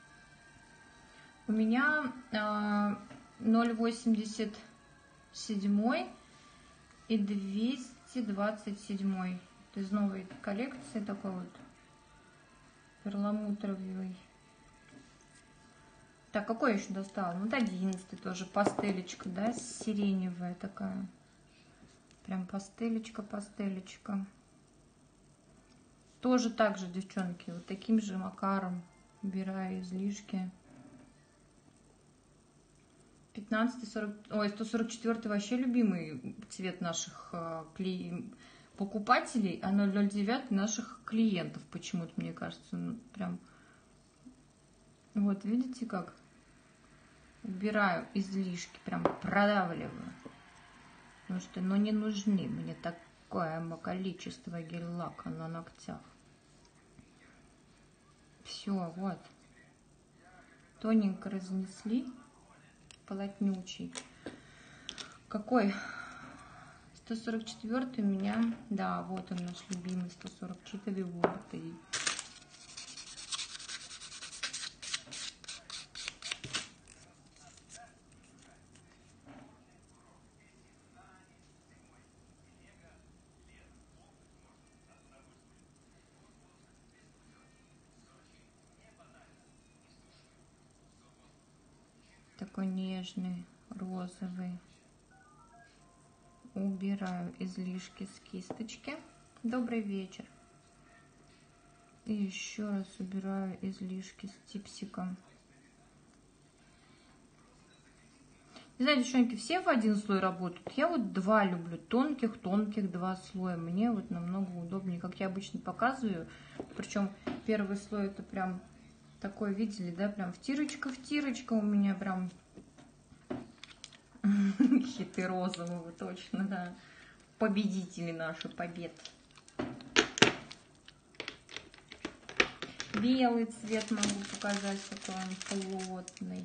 У меня 0,87 и 227. Это из новой коллекции такой вот перламутровый. Так, какой я еще достала? Вот 11 тоже пастелечка, да, сиреневая такая. Прям пастелечка. Тоже так же, девчонки, вот таким же макаром убираю излишки. 15-40, ой, 144 вообще любимый цвет наших покупателей, а 009 наших клиентов почему-то, мне кажется, ну, прям. Вот, видите как? Убираю излишки, прям продавливаю. Потому что, ну, не нужны мне такое количество гель-лака на ногтях. Все, вот. Тоненько разнесли. Полотнючий. Какой? 144 у меня. Да, вот он наш любимый 144. Вот и. Такой нежный, розовый. Убираю излишки с кисточки. Добрый вечер. И еще раз убираю излишки с типсиком. Не знаю, девчонки, все в один слой работают. Я вот два люблю. Тонких два слоя. Мне вот намного удобнее, как я обычно показываю. Причем первый слой это прям такой, видели, да, прям втирочка у меня прям. Хиты розового, точно, да. Победители наши, побед. Белый цвет могу показать, какой он плотный.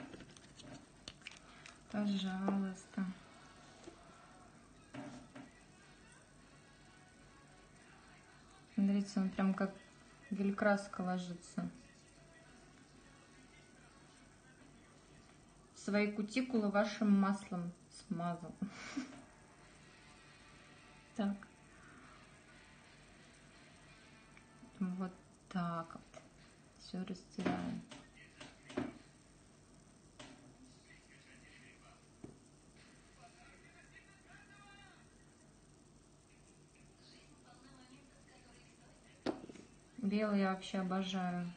Пожалуйста. Смотрите, он прям как гель-краска ложится. Свои кутикулы вашим маслом смазал. Так. Вот так вот. Все растираем. Белый я вообще обожаю.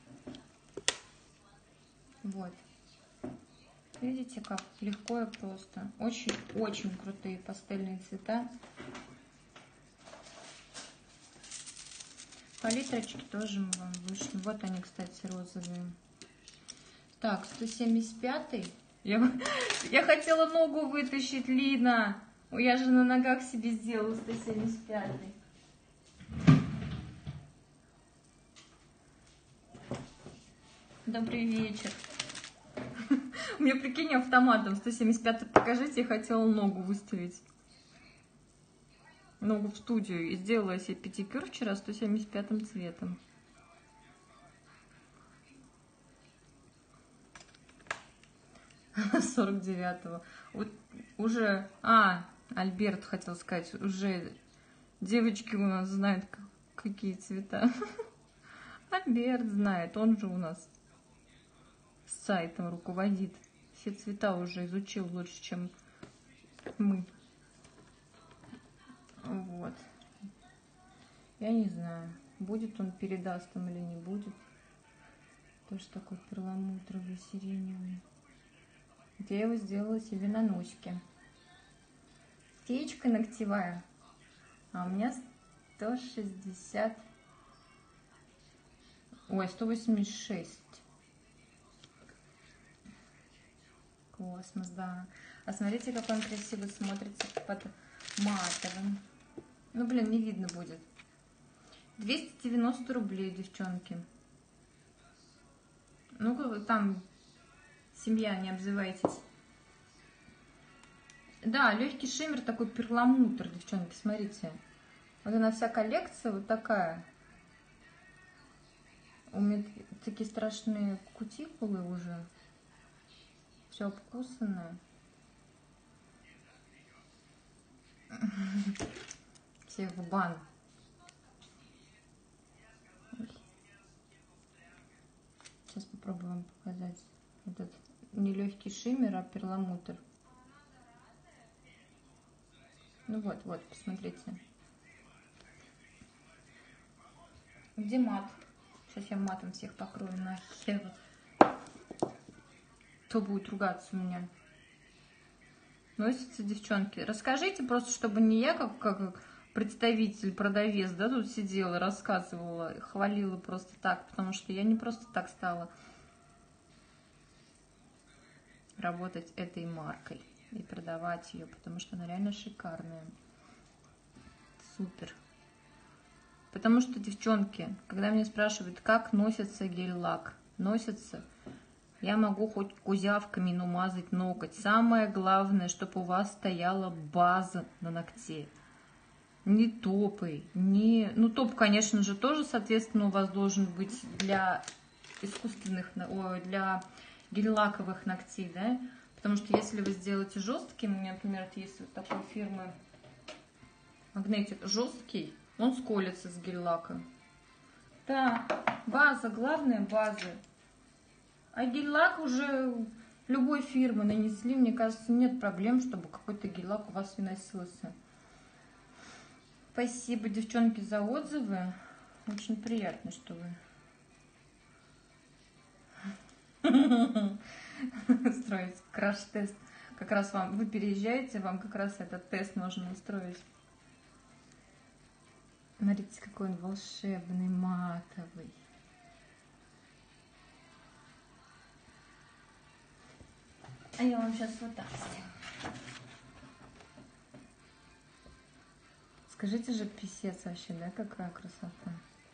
Вот. Видите, как легко и просто. Очень крутые пастельные цвета. Палитрочки тоже мы вам вышли. Вот они, кстати, розовые. Так, 175. Я хотела ногу вытащить, Лина. Я же на ногах себе сделала 175. Добрый вечер. У меня, прикинь, автоматом 175 покажите, я хотела ногу выставить. Ногу в студию. И сделала себе педикюр вчера 175 цветом. — 49-го. Вот уже... Альберт хотел сказать. Уже девочки у нас знают, какие цвета. Альберт знает. Он же у нас сайтом руководит. Все цвета уже изучил лучше, чем мы. Вот. Я не знаю, будет он передаст там или не будет. Тоже такой перламутровый, сиреневый. Я его сделала себе на носике. Феечка ногтевая. А у меня 160... Ой, 186. Космос, да. А смотрите, как он красиво смотрится под матовым. Ну, блин, не видно будет. 290 рублей, девчонки. Ну-ка, вы там, семья, не обзывайтесь. Да, легкий шиммер, такой перламутр, девчонки, смотрите. Вот она вся коллекция вот такая. У меня такие страшные кутикулы уже. Все обкусанное. Всех в бан. Сейчас попробуем показать. Этот не легкий шиммер, а перламутр. Ну вот, вот, посмотрите. Где мат? Сейчас я матом всех покрою нахер. Кто будет ругаться у меня? Носятся, девчонки. Расскажите просто, чтобы не я, как представитель, продавец, да, тут сидела, рассказывала, хвалила просто так, потому что я не просто так стала работать этой маркой и продавать ее, потому что она реально шикарная. Супер. Потому что, девчонки, когда меня спрашивают, как носится гель-лак, носится, я могу хоть кузявками намазать ноготь. Самое главное, чтобы у вас стояла база на ногте. Не топы, не... Ну, топ, конечно же, тоже, соответственно, у вас должен быть для искусственных, для гель-лаковых ногтей, да? Потому что если вы сделаете жестким, у меня, например, есть вот такой фирмы Магнетик жесткий, он сколится с гель-лака. Да, база, главная база. А гель-лак уже любой фирмы нанесли, мне кажется, нет проблем, чтобы какой-то гель-лак у вас выносился. Спасибо, девчонки, за отзывы. Очень приятно, что вы строите краш-тест. Как раз вам, вы переезжаете, вам как раз этот тест нужно устроить. Смотрите, какой он волшебный, матовый. А я вам сейчас вот так сделаю. Скажите же, писец вообще, да, какая красота.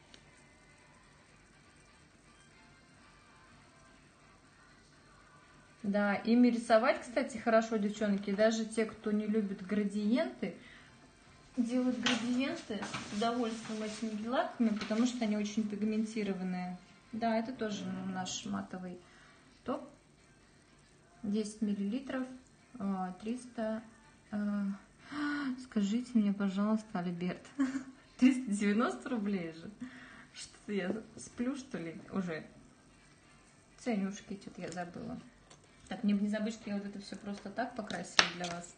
Да, ими рисовать, кстати, хорошо, девчонки. Даже те, кто не любит градиенты, делают градиенты с удовольствием этими гель-лаками, потому что они очень пигментированные. Да, это тоже наш матовый топ. 10 миллилитров, 300... Скажите мне, пожалуйста, Альберт, 390 рублей же? Что я сплю, что ли, уже? Ценюшки, что-то я забыла. Так, мне бы не забыть, что я вот это все просто так покрасила для вас.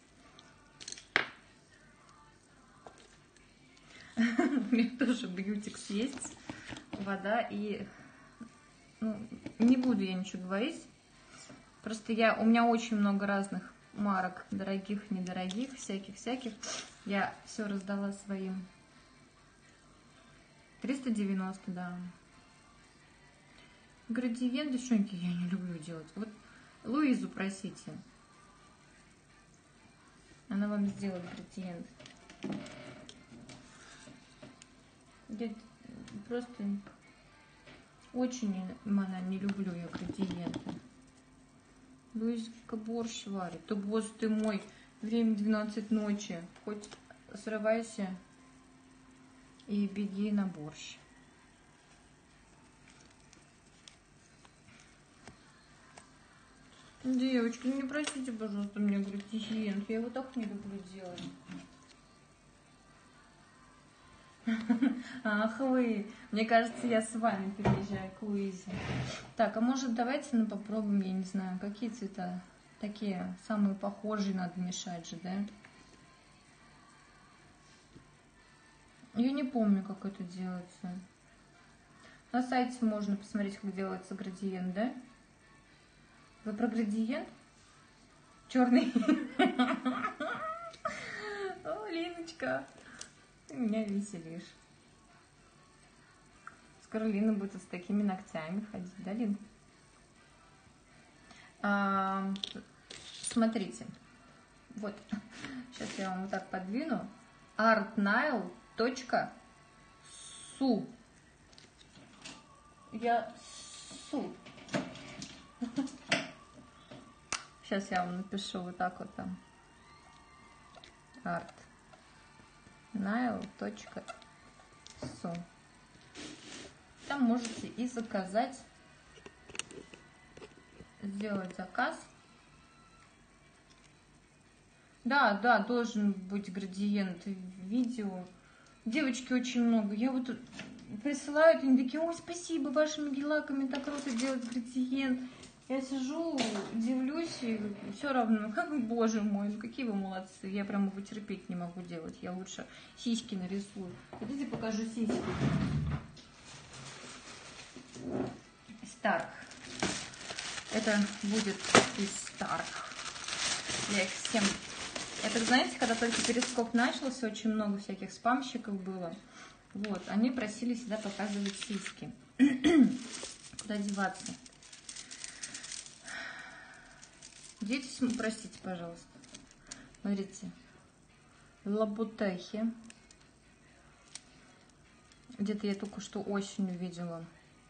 У меня тоже бьютикс есть, вода и... Ну, не буду я ничего говорить. Просто у меня очень много разных марок, дорогих, недорогих, всяких. Я все раздала своим. 390, да. Градиент, девчонки, я не люблю делать. Вот Луизу просите. Она вам сделает градиент. Я просто очень она не люблю я градиенты. Луизка борщ варит. Да, боже ты мой, время 12 ночи. Хоть срывайся и беги на борщ. Девочки, не просите, пожалуйста, мне градиент. Я его так не люблю делать. Ах вы, мне кажется, я с вами переезжаю к Луизе. Так, а может давайте попробуем, я не знаю, какие цвета такие самые похожие надо мешать же, да? Я не помню, как это делается. На сайте можно посмотреть, как делается градиент, да? Вы про градиент? Черный. О, Линочка. Ты меня веселишь. Скоро Лина будет с такими ногтями ходить, да, Лин? Смотрите. Вот. Сейчас я вам вот так подвину. artnail.su. Я су. Сейчас я вам напишу вот так вот там. artnail.su. Там можете и заказать, сделать заказ. Да, должен быть градиент видео. Девочки очень много. Я вот присылают, они такие: ой, спасибо, вашими гель-лаками так круто делать градиент. Я сижу, удивлюсь, и все равно, как бы, боже мой, ну какие вы молодцы. Я прям его терпеть не могу делать. Я лучше сиськи нарисую. Хотите, покажу сиськи? Старк. Это будет из Старк. Я их всем... Это, знаете, когда только перископ начался, очень много всяких спамщиков было. Вот, они просили всегда показывать сиськи. Куда деваться? Дети, простите, пожалуйста. Смотрите. Лабутехи. Где-то я только что осенью видела.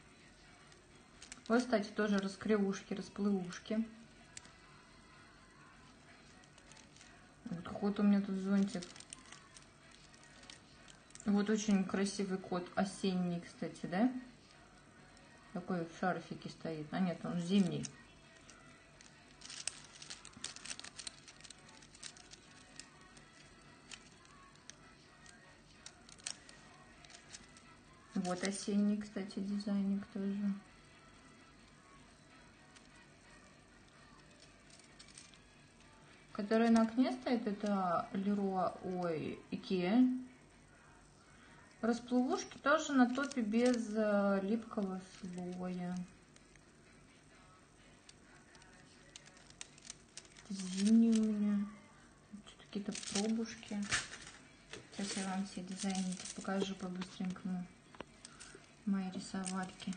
Вот, кстати, тоже раскривушки, расплывушки. Вот какой-то у меня тут зонтик. Вот очень красивый кот. Осенний, кстати, да? Такой в шарфике стоит. А нет, он зимний. Вот осенний, кстати, дизайник тоже. Который на окне стоит, это Leroy, ой, Икеа. Расплывушки тоже на топе без липкого слоя. Зимние у меня. Какие-то пробушки. Сейчас я вам все дизайники покажу по-быстренькому. Мои рисовальки.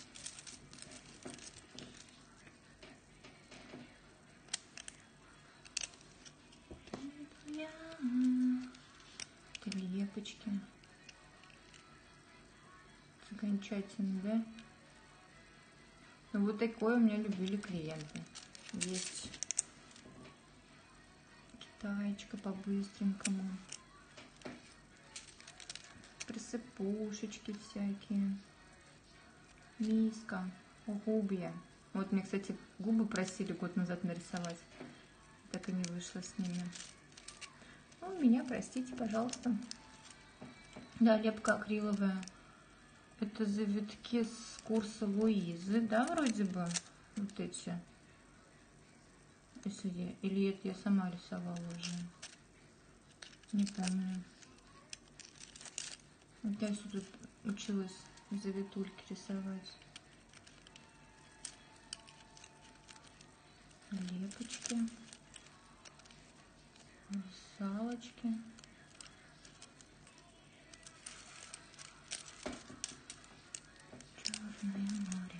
Лепочки. Окончательно, да? Ну, вот такое у меня любили клиенты. Есть китаечка по-быстренькому. Присыпушечки всякие. Миска. Губья. Вот мне, кстати, губы просили год назад нарисовать. Так и не вышло с ними. Ну, меня простите, пожалуйста. Да, лепка акриловая. Это завитки с курса Луизы, да, вроде бы? Вот эти. Или это я сама рисовала уже? Не помню. Вот я все тут училась завитульки рисовать. Лепочки. Русалочки. Черное море.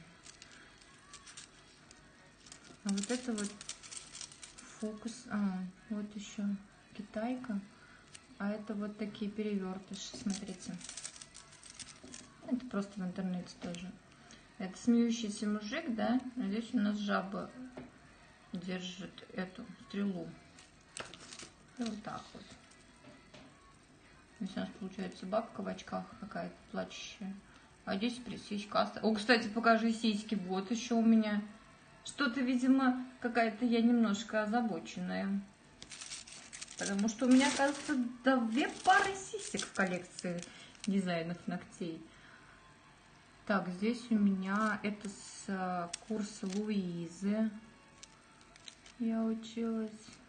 А вот это вот фокус. Вот еще китайка. А это вот такие перевертыши. Смотрите. Это просто в интернете тоже. Это смеющийся мужик, да? А здесь у нас жаба держит эту стрелу. И вот так вот. Здесь у нас получается бабка в очках какая-то плачущая. А здесь сиська. О, кстати, покажи сиськи. Вот еще у меня. Что-то, видимо, какая-то я немножко озабоченная. Потому что у меня, оказывается, 2 пары сисек в коллекции дизайнов ногтей. Так, здесь у меня это с курса Луизы. Я училась.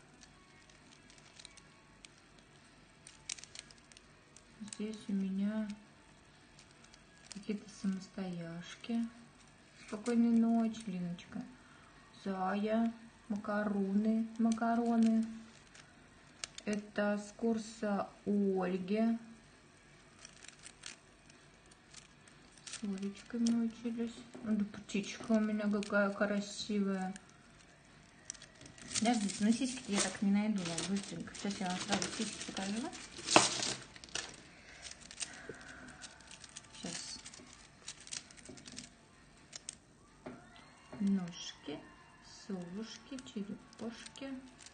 Здесь у меня какие-то самостояшки. Спокойной ночи, Линочка. Зая, макароны. Это с курса Ольги. С Олечкой мы учились. Да, птичка у меня какая красивая. Подождите, ну сиськи я так не найду вам быстренько. Сейчас я вам сразу сиськи покажу. ножки, совушки, черепушки.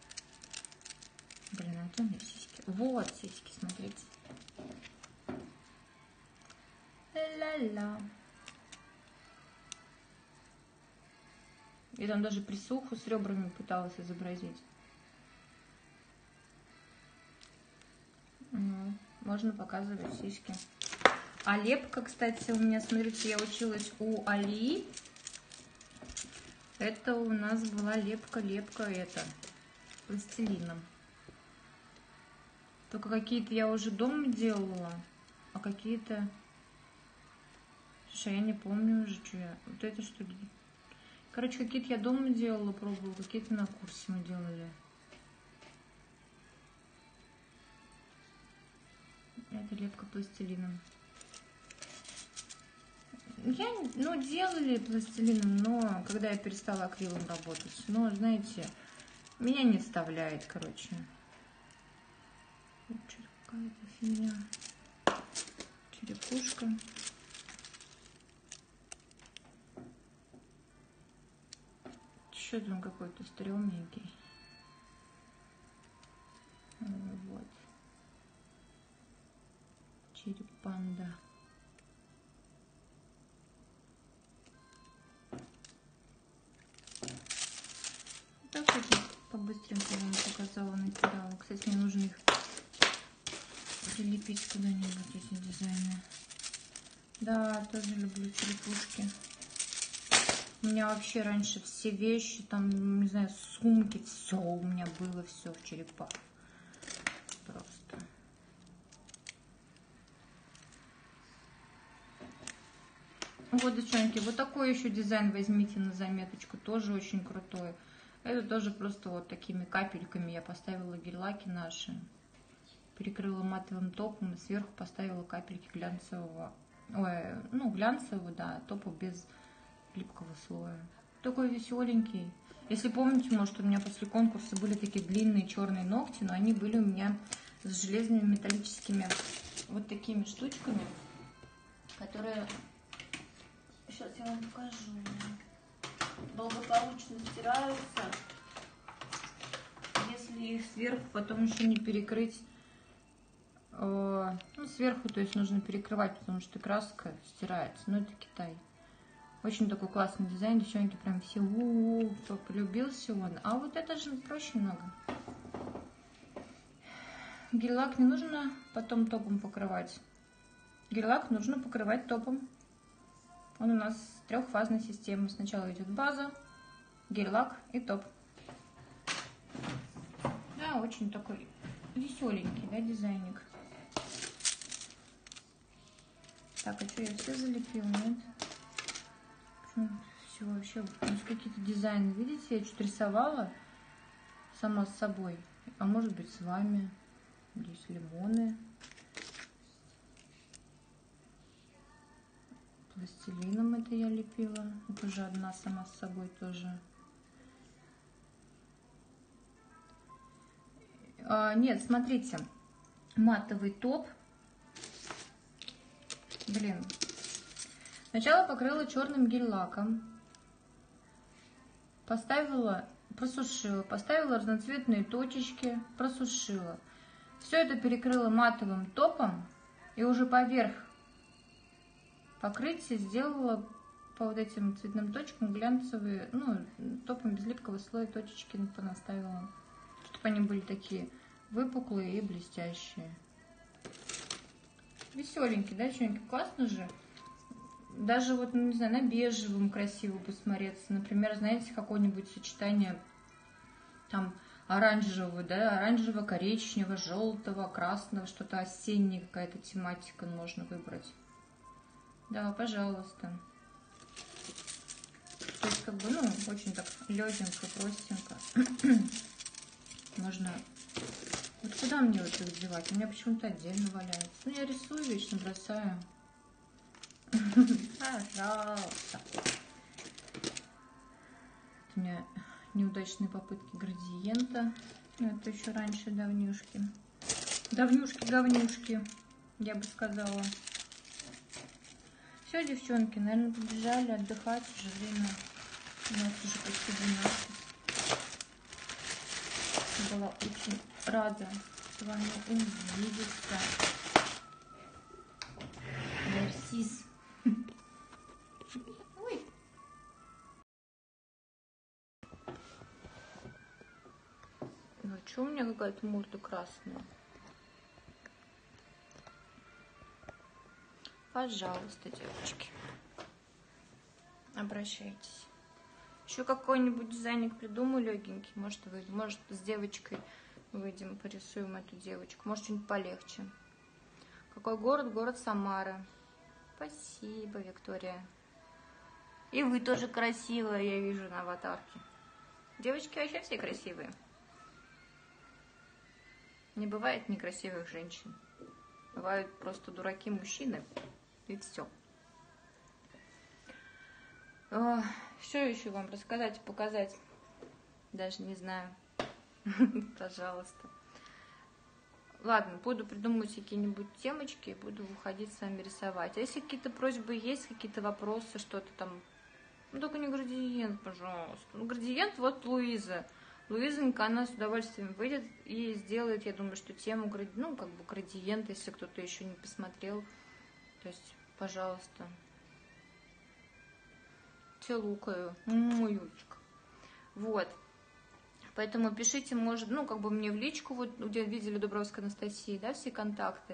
Блин, а где у меня сиськи? Вот сиськи, смотрите. Ла-ла. И там даже присуху с ребрами пыталась изобразить. Ну, можно показывать сиськи. А лепка, кстати, у меня, смотрите, я училась у Али. Это у нас была лепка это, пластилином. Только какие-то я уже дома делала, а какие-то... Слушай, я не помню уже, что я... Вот это что ли? Короче, какие-то я дома делала, пробовала, какие-то на курсе мы делали. Это лепка пластилином. Ну, делали пластилином, но когда я перестала акрилом работать, но, знаете, меня не вставляет, короче. Что-то какая-то фигня. Черепушка. Еще там какой-то стрёмненький. Вот. Черепанда. Так вот по-быстренько я вам показала, накидала. Кстати, мне нужно их прилепить куда-нибудь, эти дизайны. Да, тоже люблю черепушки. У меня вообще раньше все вещи, там, не знаю, сумки, все у меня было, все в черепах. Просто. Вот, девчонки, вот такой еще дизайн возьмите на заметочку, тоже очень крутой. Это тоже просто вот такими капельками я поставила гель-лаки наши. Перекрыла матовым топом и сверху поставила капельки глянцевого, глянцевого, да, топа без липкого слоя. Такой веселенький. Если помните, может, у меня после конкурса были такие длинные черные ногти, но они были у меня с железными металлическими вот такими штучками, которые... Сейчас я вам покажу. Благополучно стираются, если их сверху потом еще не перекрыть. Сверху, то есть нужно перекрывать, потому что краска стирается. Но это Китай. Очень такой классный дизайн, девчонки прям все полюбился он. А вот это же проще много. Гель-лак не нужно потом топом покрывать. Гель-лак нужно покрывать топом. Он у нас трехфазная система. Сначала идет база, гель-лак и топ. Да, очень такой веселенький, да, дизайник. Так, а что, я все залепила, нет? Все вообще, какие-то дизайны, видите, я что-то рисовала сама с собой. А может быть с вами. Здесь лимоны. Пластилином это я лепила. Это уже одна сама с собой тоже. Нет, смотрите. Матовый топ. Блин. Сначала покрыла черным гель-лаком. Просушила. Поставила разноцветные точечки. Просушила. Все это перекрыла матовым топом. И уже поверх покрытие сделала по вот этим цветным точкам глянцевые, топом без липкого слоя точечки понаставила, чтобы они были такие выпуклые и блестящие. Веселенький, да, девчонки? Классно же. Даже вот, не знаю, на бежевом красиво посмотреться. Например, знаете, какое-нибудь сочетание там оранжевого, да, оранжево-коричневого, желтого, красного, что-то осеннее, какая-то тематика можно выбрать. Да, пожалуйста. То есть, как бы, очень так легенько, простенько. Можно... Вот куда мне вот их девать? У меня почему-то отдельно валяется. Я рисую, вечно бросаю. Пожалуйста. У меня неудачные попытки градиента. Это еще раньше давнюшки. Давнюшки, я бы сказала. Все, девчонки, наверное, побежали отдыхать. Уже время У нас уже почти 12. Была очень рада с вами увидеться. Мерсис. Ой. Ну, что у меня какая-то морда красная? Пожалуйста, девочки, обращайтесь. Еще какой-нибудь дизайник придумаю легенький. Может, с девочкой выйдем, порисуем эту девочку. Может, что-нибудь полегче. Какой город? Город Самара. Спасибо, Виктория. И вы тоже красивая, я вижу на аватарке. Девочки вообще все красивые. Не бывает некрасивых женщин. Бывают просто дураки мужчины. И все. Что еще вам рассказать и показать? Даже не знаю. Пожалуйста. Ладно, буду придумывать какие-нибудь темочки и буду выходить с вами рисовать. А если какие-то просьбы есть, какие-то вопросы, что-то там, ну только не градиент, пожалуйста. Ну, градиент, вот Луиза. Луизонька, она с удовольствием выйдет и сделает, я думаю, что тему, ну, как бы градиент, если кто-то еще не посмотрел. То есть, пожалуйста. Целукаю. Мой Юлечка. Вот. Поэтому пишите, может, ну, как бы мне в личку, вот, где видели Дубровской Анастасии, да, все контакты.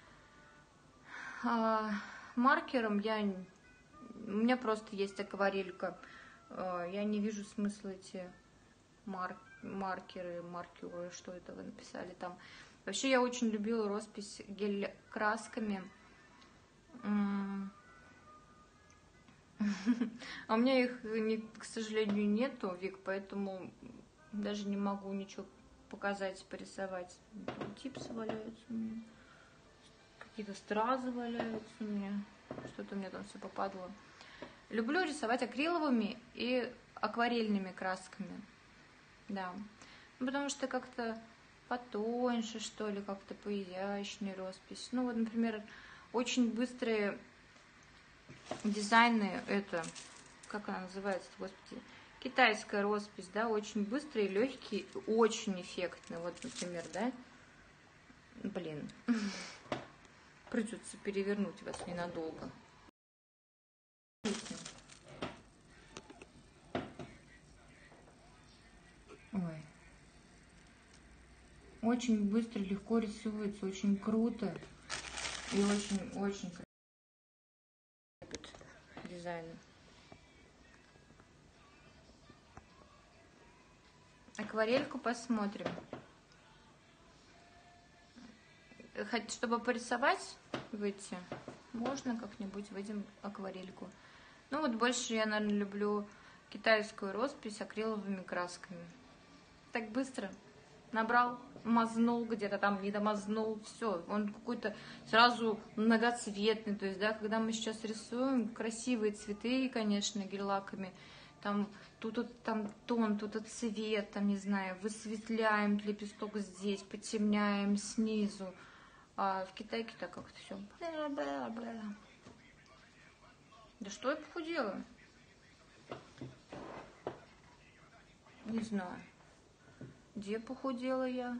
Маркером у меня просто есть акварелька. Я не вижу смысла эти маркеры, что это вы написали там. Вообще я очень любила роспись гель-красками. А у меня их, к сожалению, нету, Вик, поэтому даже не могу ничего показать, порисовать. Типсы валяются у меня. Какие-то стразы валяются у меня. Что-то у меня там все попадало. Люблю рисовать акриловыми и акварельными красками. Да. Потому что как-то потоньше, что ли, как-то поизящнее роспись. Ну вот, например, очень быстрые дизайны, это, как она называется, господи, китайская роспись, да, очень быстрые, легкие, очень эффектные. Вот, например, да, блин, придется перевернуть вас ненадолго. Ой. Очень быстро, легко рисуется, очень круто и очень красиво дизайн. Акварельку посмотрим. Чтобы порисовать, выйти, можно как-нибудь выйдем акварельку. Ну вот больше я, наверное, люблю китайскую роспись акриловыми красками. Так быстро набрал, мазнул где-то там, не домазнул, все, он какой-то сразу многоцветный. То есть, да, когда мы сейчас рисуем красивые цветы, конечно, гель-лаками, там тут там тон, тут цвет, там, не знаю, высветляем лепесток здесь, потемняем снизу. А в Китайке-то как-то все. Да что я похудела? Не знаю. Где похудела я?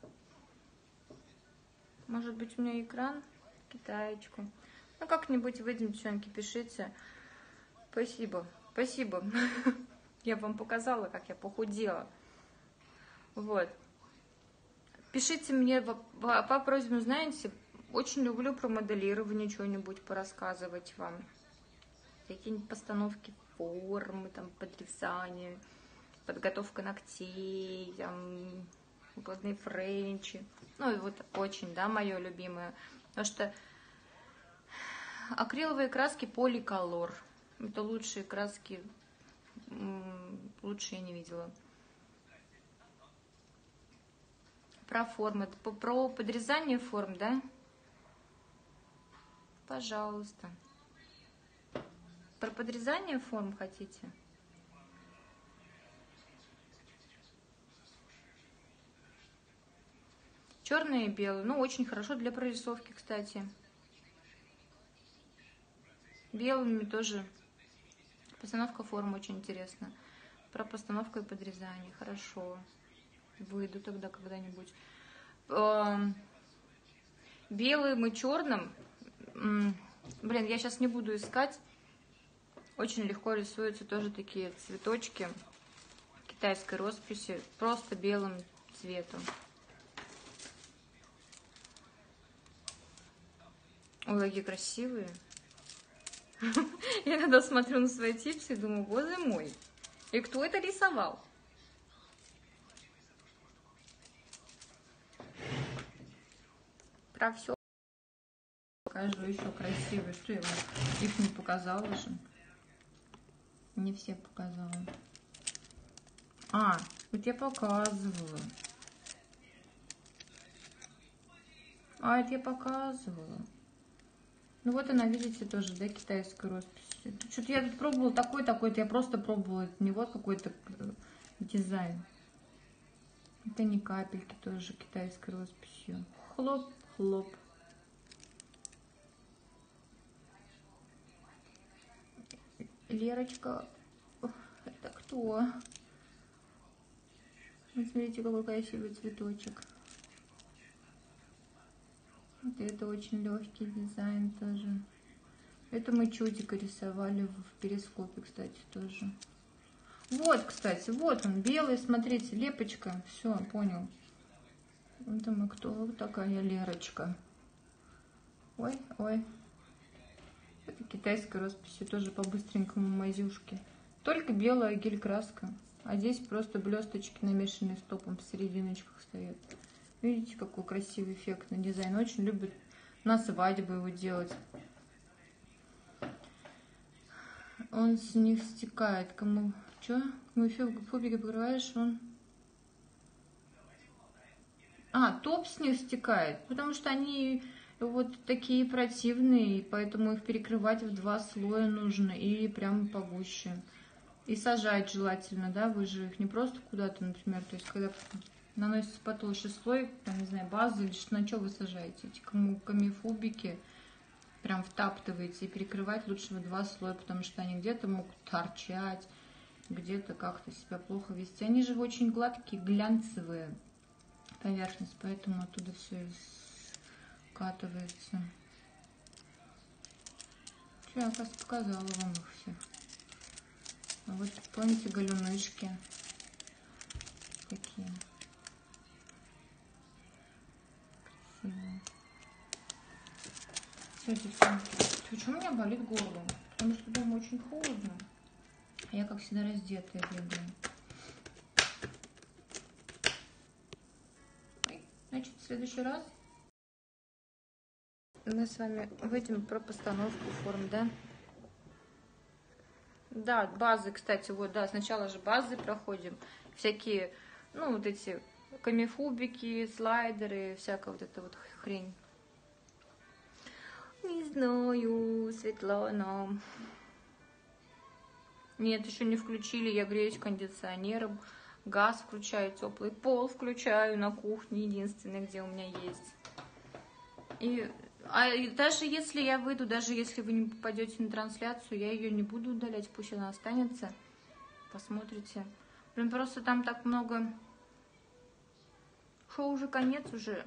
Может быть, у меня экран? Китаечку. Ну, как-нибудь выйдем, девчонки, пишите. Спасибо. Спасибо. Я вам показала, как я похудела. Вот. Пишите мне по просьбам, знаете, очень люблю про моделирование что-нибудь порассказывать вам. Какие-нибудь постановки формы, там, подрезание, подготовка ногтей, там, укладные френчи. Ну, и вот очень, да, мое любимое. Потому что акриловые краски поликолор. Это лучшие краски, лучше я не видела. Про формы, про подрезание форм, да? Пожалуйста. Про подрезание форм хотите? Черные и белые. Ну, очень хорошо для прорисовки, кстати. Белыми тоже Постановка формы очень интересна. Про постановку и подрезание. Хорошо. Выйду тогда когда-нибудь. Белым и черным. Блин, я сейчас не буду искать. Очень легко рисуются тоже такие цветочки китайской росписи. Просто белым цветом. Ой, какие красивые. Я иногда смотрю на свои типсы и думаю, боже мой, и кто это рисовал? Про все покажу еще красивые. Что я вам их не показала же? Не все показала. А, вот я показывала. А, это я показывала. Ну вот она, видите, тоже, да, китайская роспись. Что-то я тут пробовала такой-такой, я просто пробовала. Это не вот какой-то дизайн. Это не капельки, тоже китайской росписью. Хлоп-хлоп. Лерочка, это кто? Вот смотрите, какой красивый цветочек. Вот это очень легкий дизайн тоже. Это мы чудика рисовали в перископе, кстати, тоже. Вот, кстати, вот он, белый, смотрите, лепочка. Все, понял. Это мы кто? Вот такая Лерочка. Ой, ой. Это китайская роспись, тоже по-быстренькому мазюшки. Только белая гель-краска. А здесь просто блесточки, намешанные с топом, в серединочках стоят. Видите, какой красивый эффектный дизайн. Очень любят на свадьбу его делать. Он с них стекает. Кому что? Кому фобики покрываешь, он... А, топ с них стекает, потому что они вот такие противные, и поэтому их перекрывать в 2 слоя нужно, и прям погуще. И сажать желательно, да, вы же их не просто куда-то, например, то есть когда наносится потолще слой, там, не знаю, базы, или на что вы сажаете, эти камифубики прям втаптываете, и перекрывать лучше в 2 слоя, потому что они где-то могут торчать, где-то как-то себя плохо вести. Они же очень гладкие, глянцевые поверхность, поэтому оттуда все скатывается. Что, я, кажется, показала вам их всех. А вот помните галюнышки какие красивые. Все, девчонки, почему у меня болит горло? Потому что дома очень холодно. А я, как всегда, раздетая бегаю. Значит, в следующий раз мы с вами выйдем про постановку форм, да? Да, базы, кстати, вот, да, сначала же базы проходим. Всякие, ну, вот эти камифубики, слайдеры, всякая вот эта вот хрень. Не знаю, Светлана. Нет, еще не включили, я греюсь кондиционером. Газ включаю, теплый пол включаю на кухне, единственное, где у меня есть. А даже если я выйду, даже если вы не попадете на трансляцию, я ее не буду удалять, пусть она останется. Посмотрите. Блин, просто там так много. Шоу уже конец уже.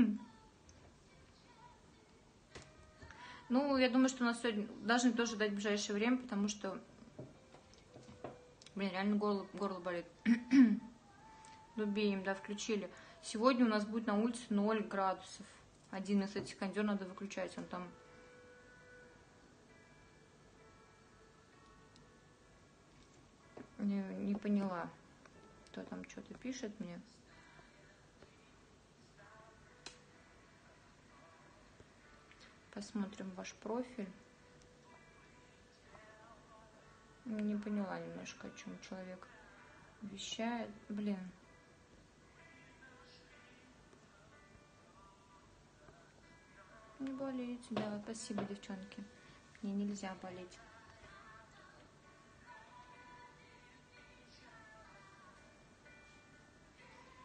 Ну, я думаю, что у нас сегодня должны тоже дать в ближайшее время, потому что, блин, реально горло болит. Дубеем, да, включили. Сегодня у нас будет на улице 0 градусов. Один из этих кондер надо выключать, он там... Не поняла, кто там что-то пишет мне. Посмотрим ваш профиль. Не поняла немножко, о чем человек вещает. Блин. Не болеть, да, спасибо, девчонки. Мне нельзя болеть.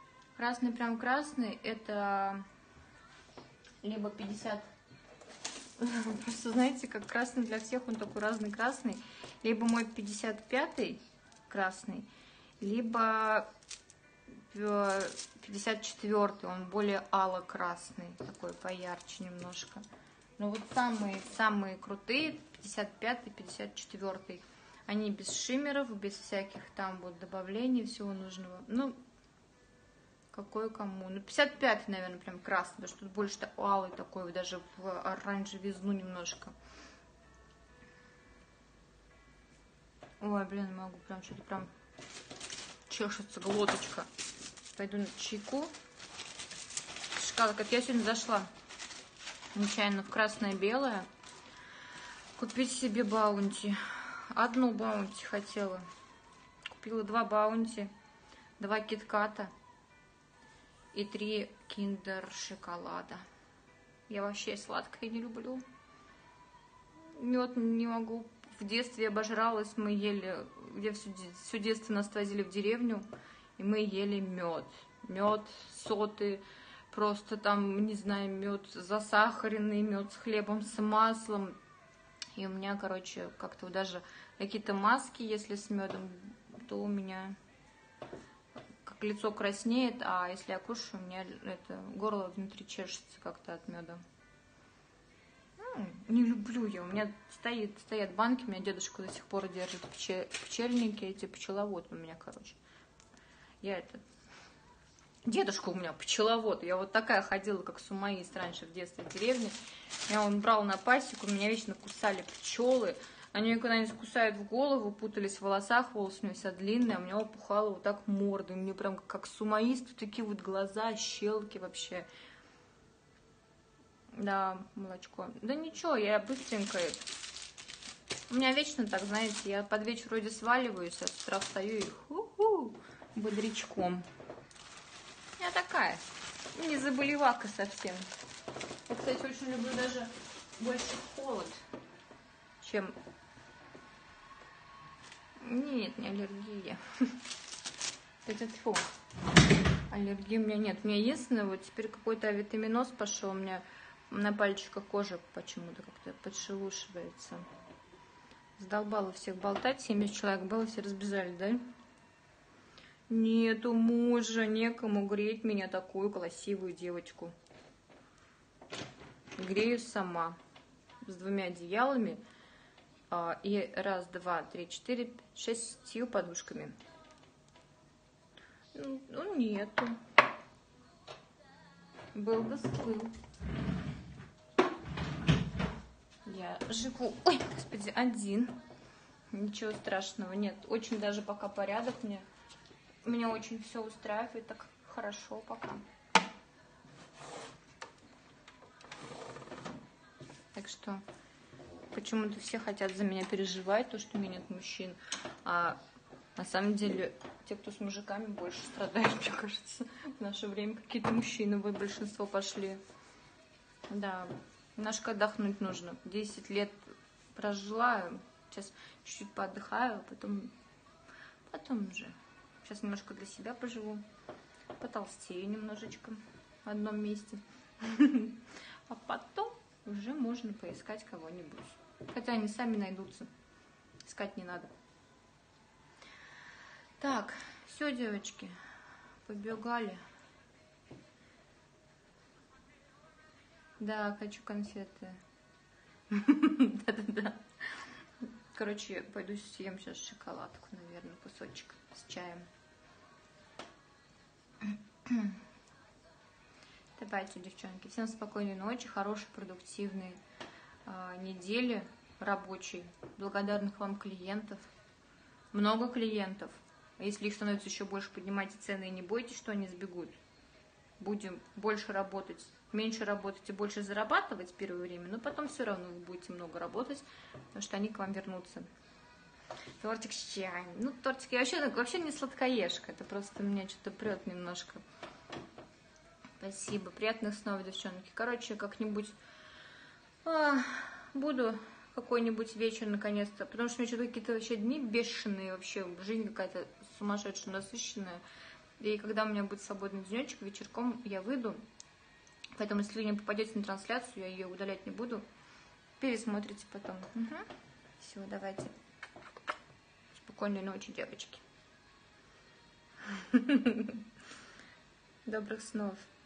Красный, прям красный, это либо 50 Просто знаете, как красный для всех, он такой разный красный. Либо мой 55-й красный, либо 54-й, он более ало-красный, такой поярче немножко. Но вот самые крутые 55-й, 54-й, они без шиммеров, без всяких там вот добавлений всего нужного. Ну, какой кому? Ну, 55-й, наверное, прям красный, потому что тут больше алый такой, даже в оранжевизну немножко. Ой, блин, не могу, прям что-то прям чешется глоточка. Пойду на чайку. Шоколадка. Я сегодня зашла нечаянно в красное-белое купить себе баунти. Одну баунти хотела. Купила 2 баунти, 2 китката и 3 киндер шоколада. Я вообще сладкое не люблю. Мед не могу. В детстве я обожралась, мы ели, где все детство нас возили в деревню, и мы ели мед. Мед, соты, просто там, не знаю, мед засахаренный, мед с хлебом, с маслом. И у меня, короче, как-то даже какие-то маски, если с медом, то у меня как лицо краснеет, а если я кушаю, у меня это горло внутри чешется как-то от меда. Не люблю я. У меня стоят банки, у меня дедушка до сих пор держит пчельники, эти пчеловод у меня, короче. Дедушка у меня пчеловод. Я вот такая ходила, как сумаист раньше в детстве в деревне. Он брал на пасеку, меня вечно кусали пчелы. Они меня когда-нибудь кусают в голову, путались в волосах, волосы у меня вся длинная, а у меня опухала вот так морда. И мне прям как сумаист, такие вот глаза, щелки вообще. Да, молочко. Да ничего, я быстренько. У меня вечно так, знаете, я под вечер вроде сваливаюсь, а с утра встаю и бодрячком. Я такая, не заболевака совсем. Я, кстати, очень люблю даже больше холод, чем... Нет, не аллергия. Это тьфу. Аллергии у меня нет. У меня единственное, вот теперь какой-то авитаминоз пошел, у меня на пальчиках кожа почему-то как-то подшелушивается. Задолбала всех болтать, 70 человек было, все разбежали, да? Нету мужа, некому греть меня, такую красивую девочку. Грею сама. С 2 одеялами. И 1, 2, 3, 4, 6 подушками. Ну, нету. Был да сплыл. Я живу, ой, господи, один. Ничего страшного нет. Очень даже пока порядок мне. Меня очень все устраивает, так хорошо пока. Так что почему-то все хотят за меня переживать, то, что у меня нет мужчин. А на самом деле те, кто с мужиками, больше страдают, мне кажется. В наше время какие-то мужчины, большинство пошли. Да, немножко отдохнуть нужно. 10 лет прожила, сейчас чуть-чуть поотдыхаю, потом уже. Сейчас немножко для себя поживу, потолстею немножечко в одном месте. А потом уже можно поискать кого-нибудь. Хотя они сами найдутся. Искать не надо. Так, все, девочки, побегали. Да, хочу конфеты. Да-да-да. Короче, пойду съем сейчас шоколадку, наверное, кусочек с чаем. Давайте, девчонки, всем спокойной ночи, хорошей, продуктивной недели рабочей, благодарных вам клиентов, много клиентов. Если их становится еще больше, поднимайте цены и не бойтесь, что они сбегут. Будем больше работать, меньше работать и больше зарабатывать в первое время, но потом все равно вы будете много работать, потому что они к вам вернутся. Тортик с чаем. Ну, тортик я вообще не сладкоежка, это просто меня что-то прет немножко. Спасибо, приятных снов, девчонки. Короче, как-нибудь буду какой-нибудь вечер наконец-то, потому что у меня что-то какие-то вообще дни бешеные, вообще жизнь какая-то сумасшедшая, насыщенная. И когда у меня будет свободный денечек, вечерком я выйду. Поэтому, если вы не попадете на трансляцию, я ее удалять не буду. пересмотрите потом. Угу. Все, давайте. Спокойной ночи, девочки. Добрых снов.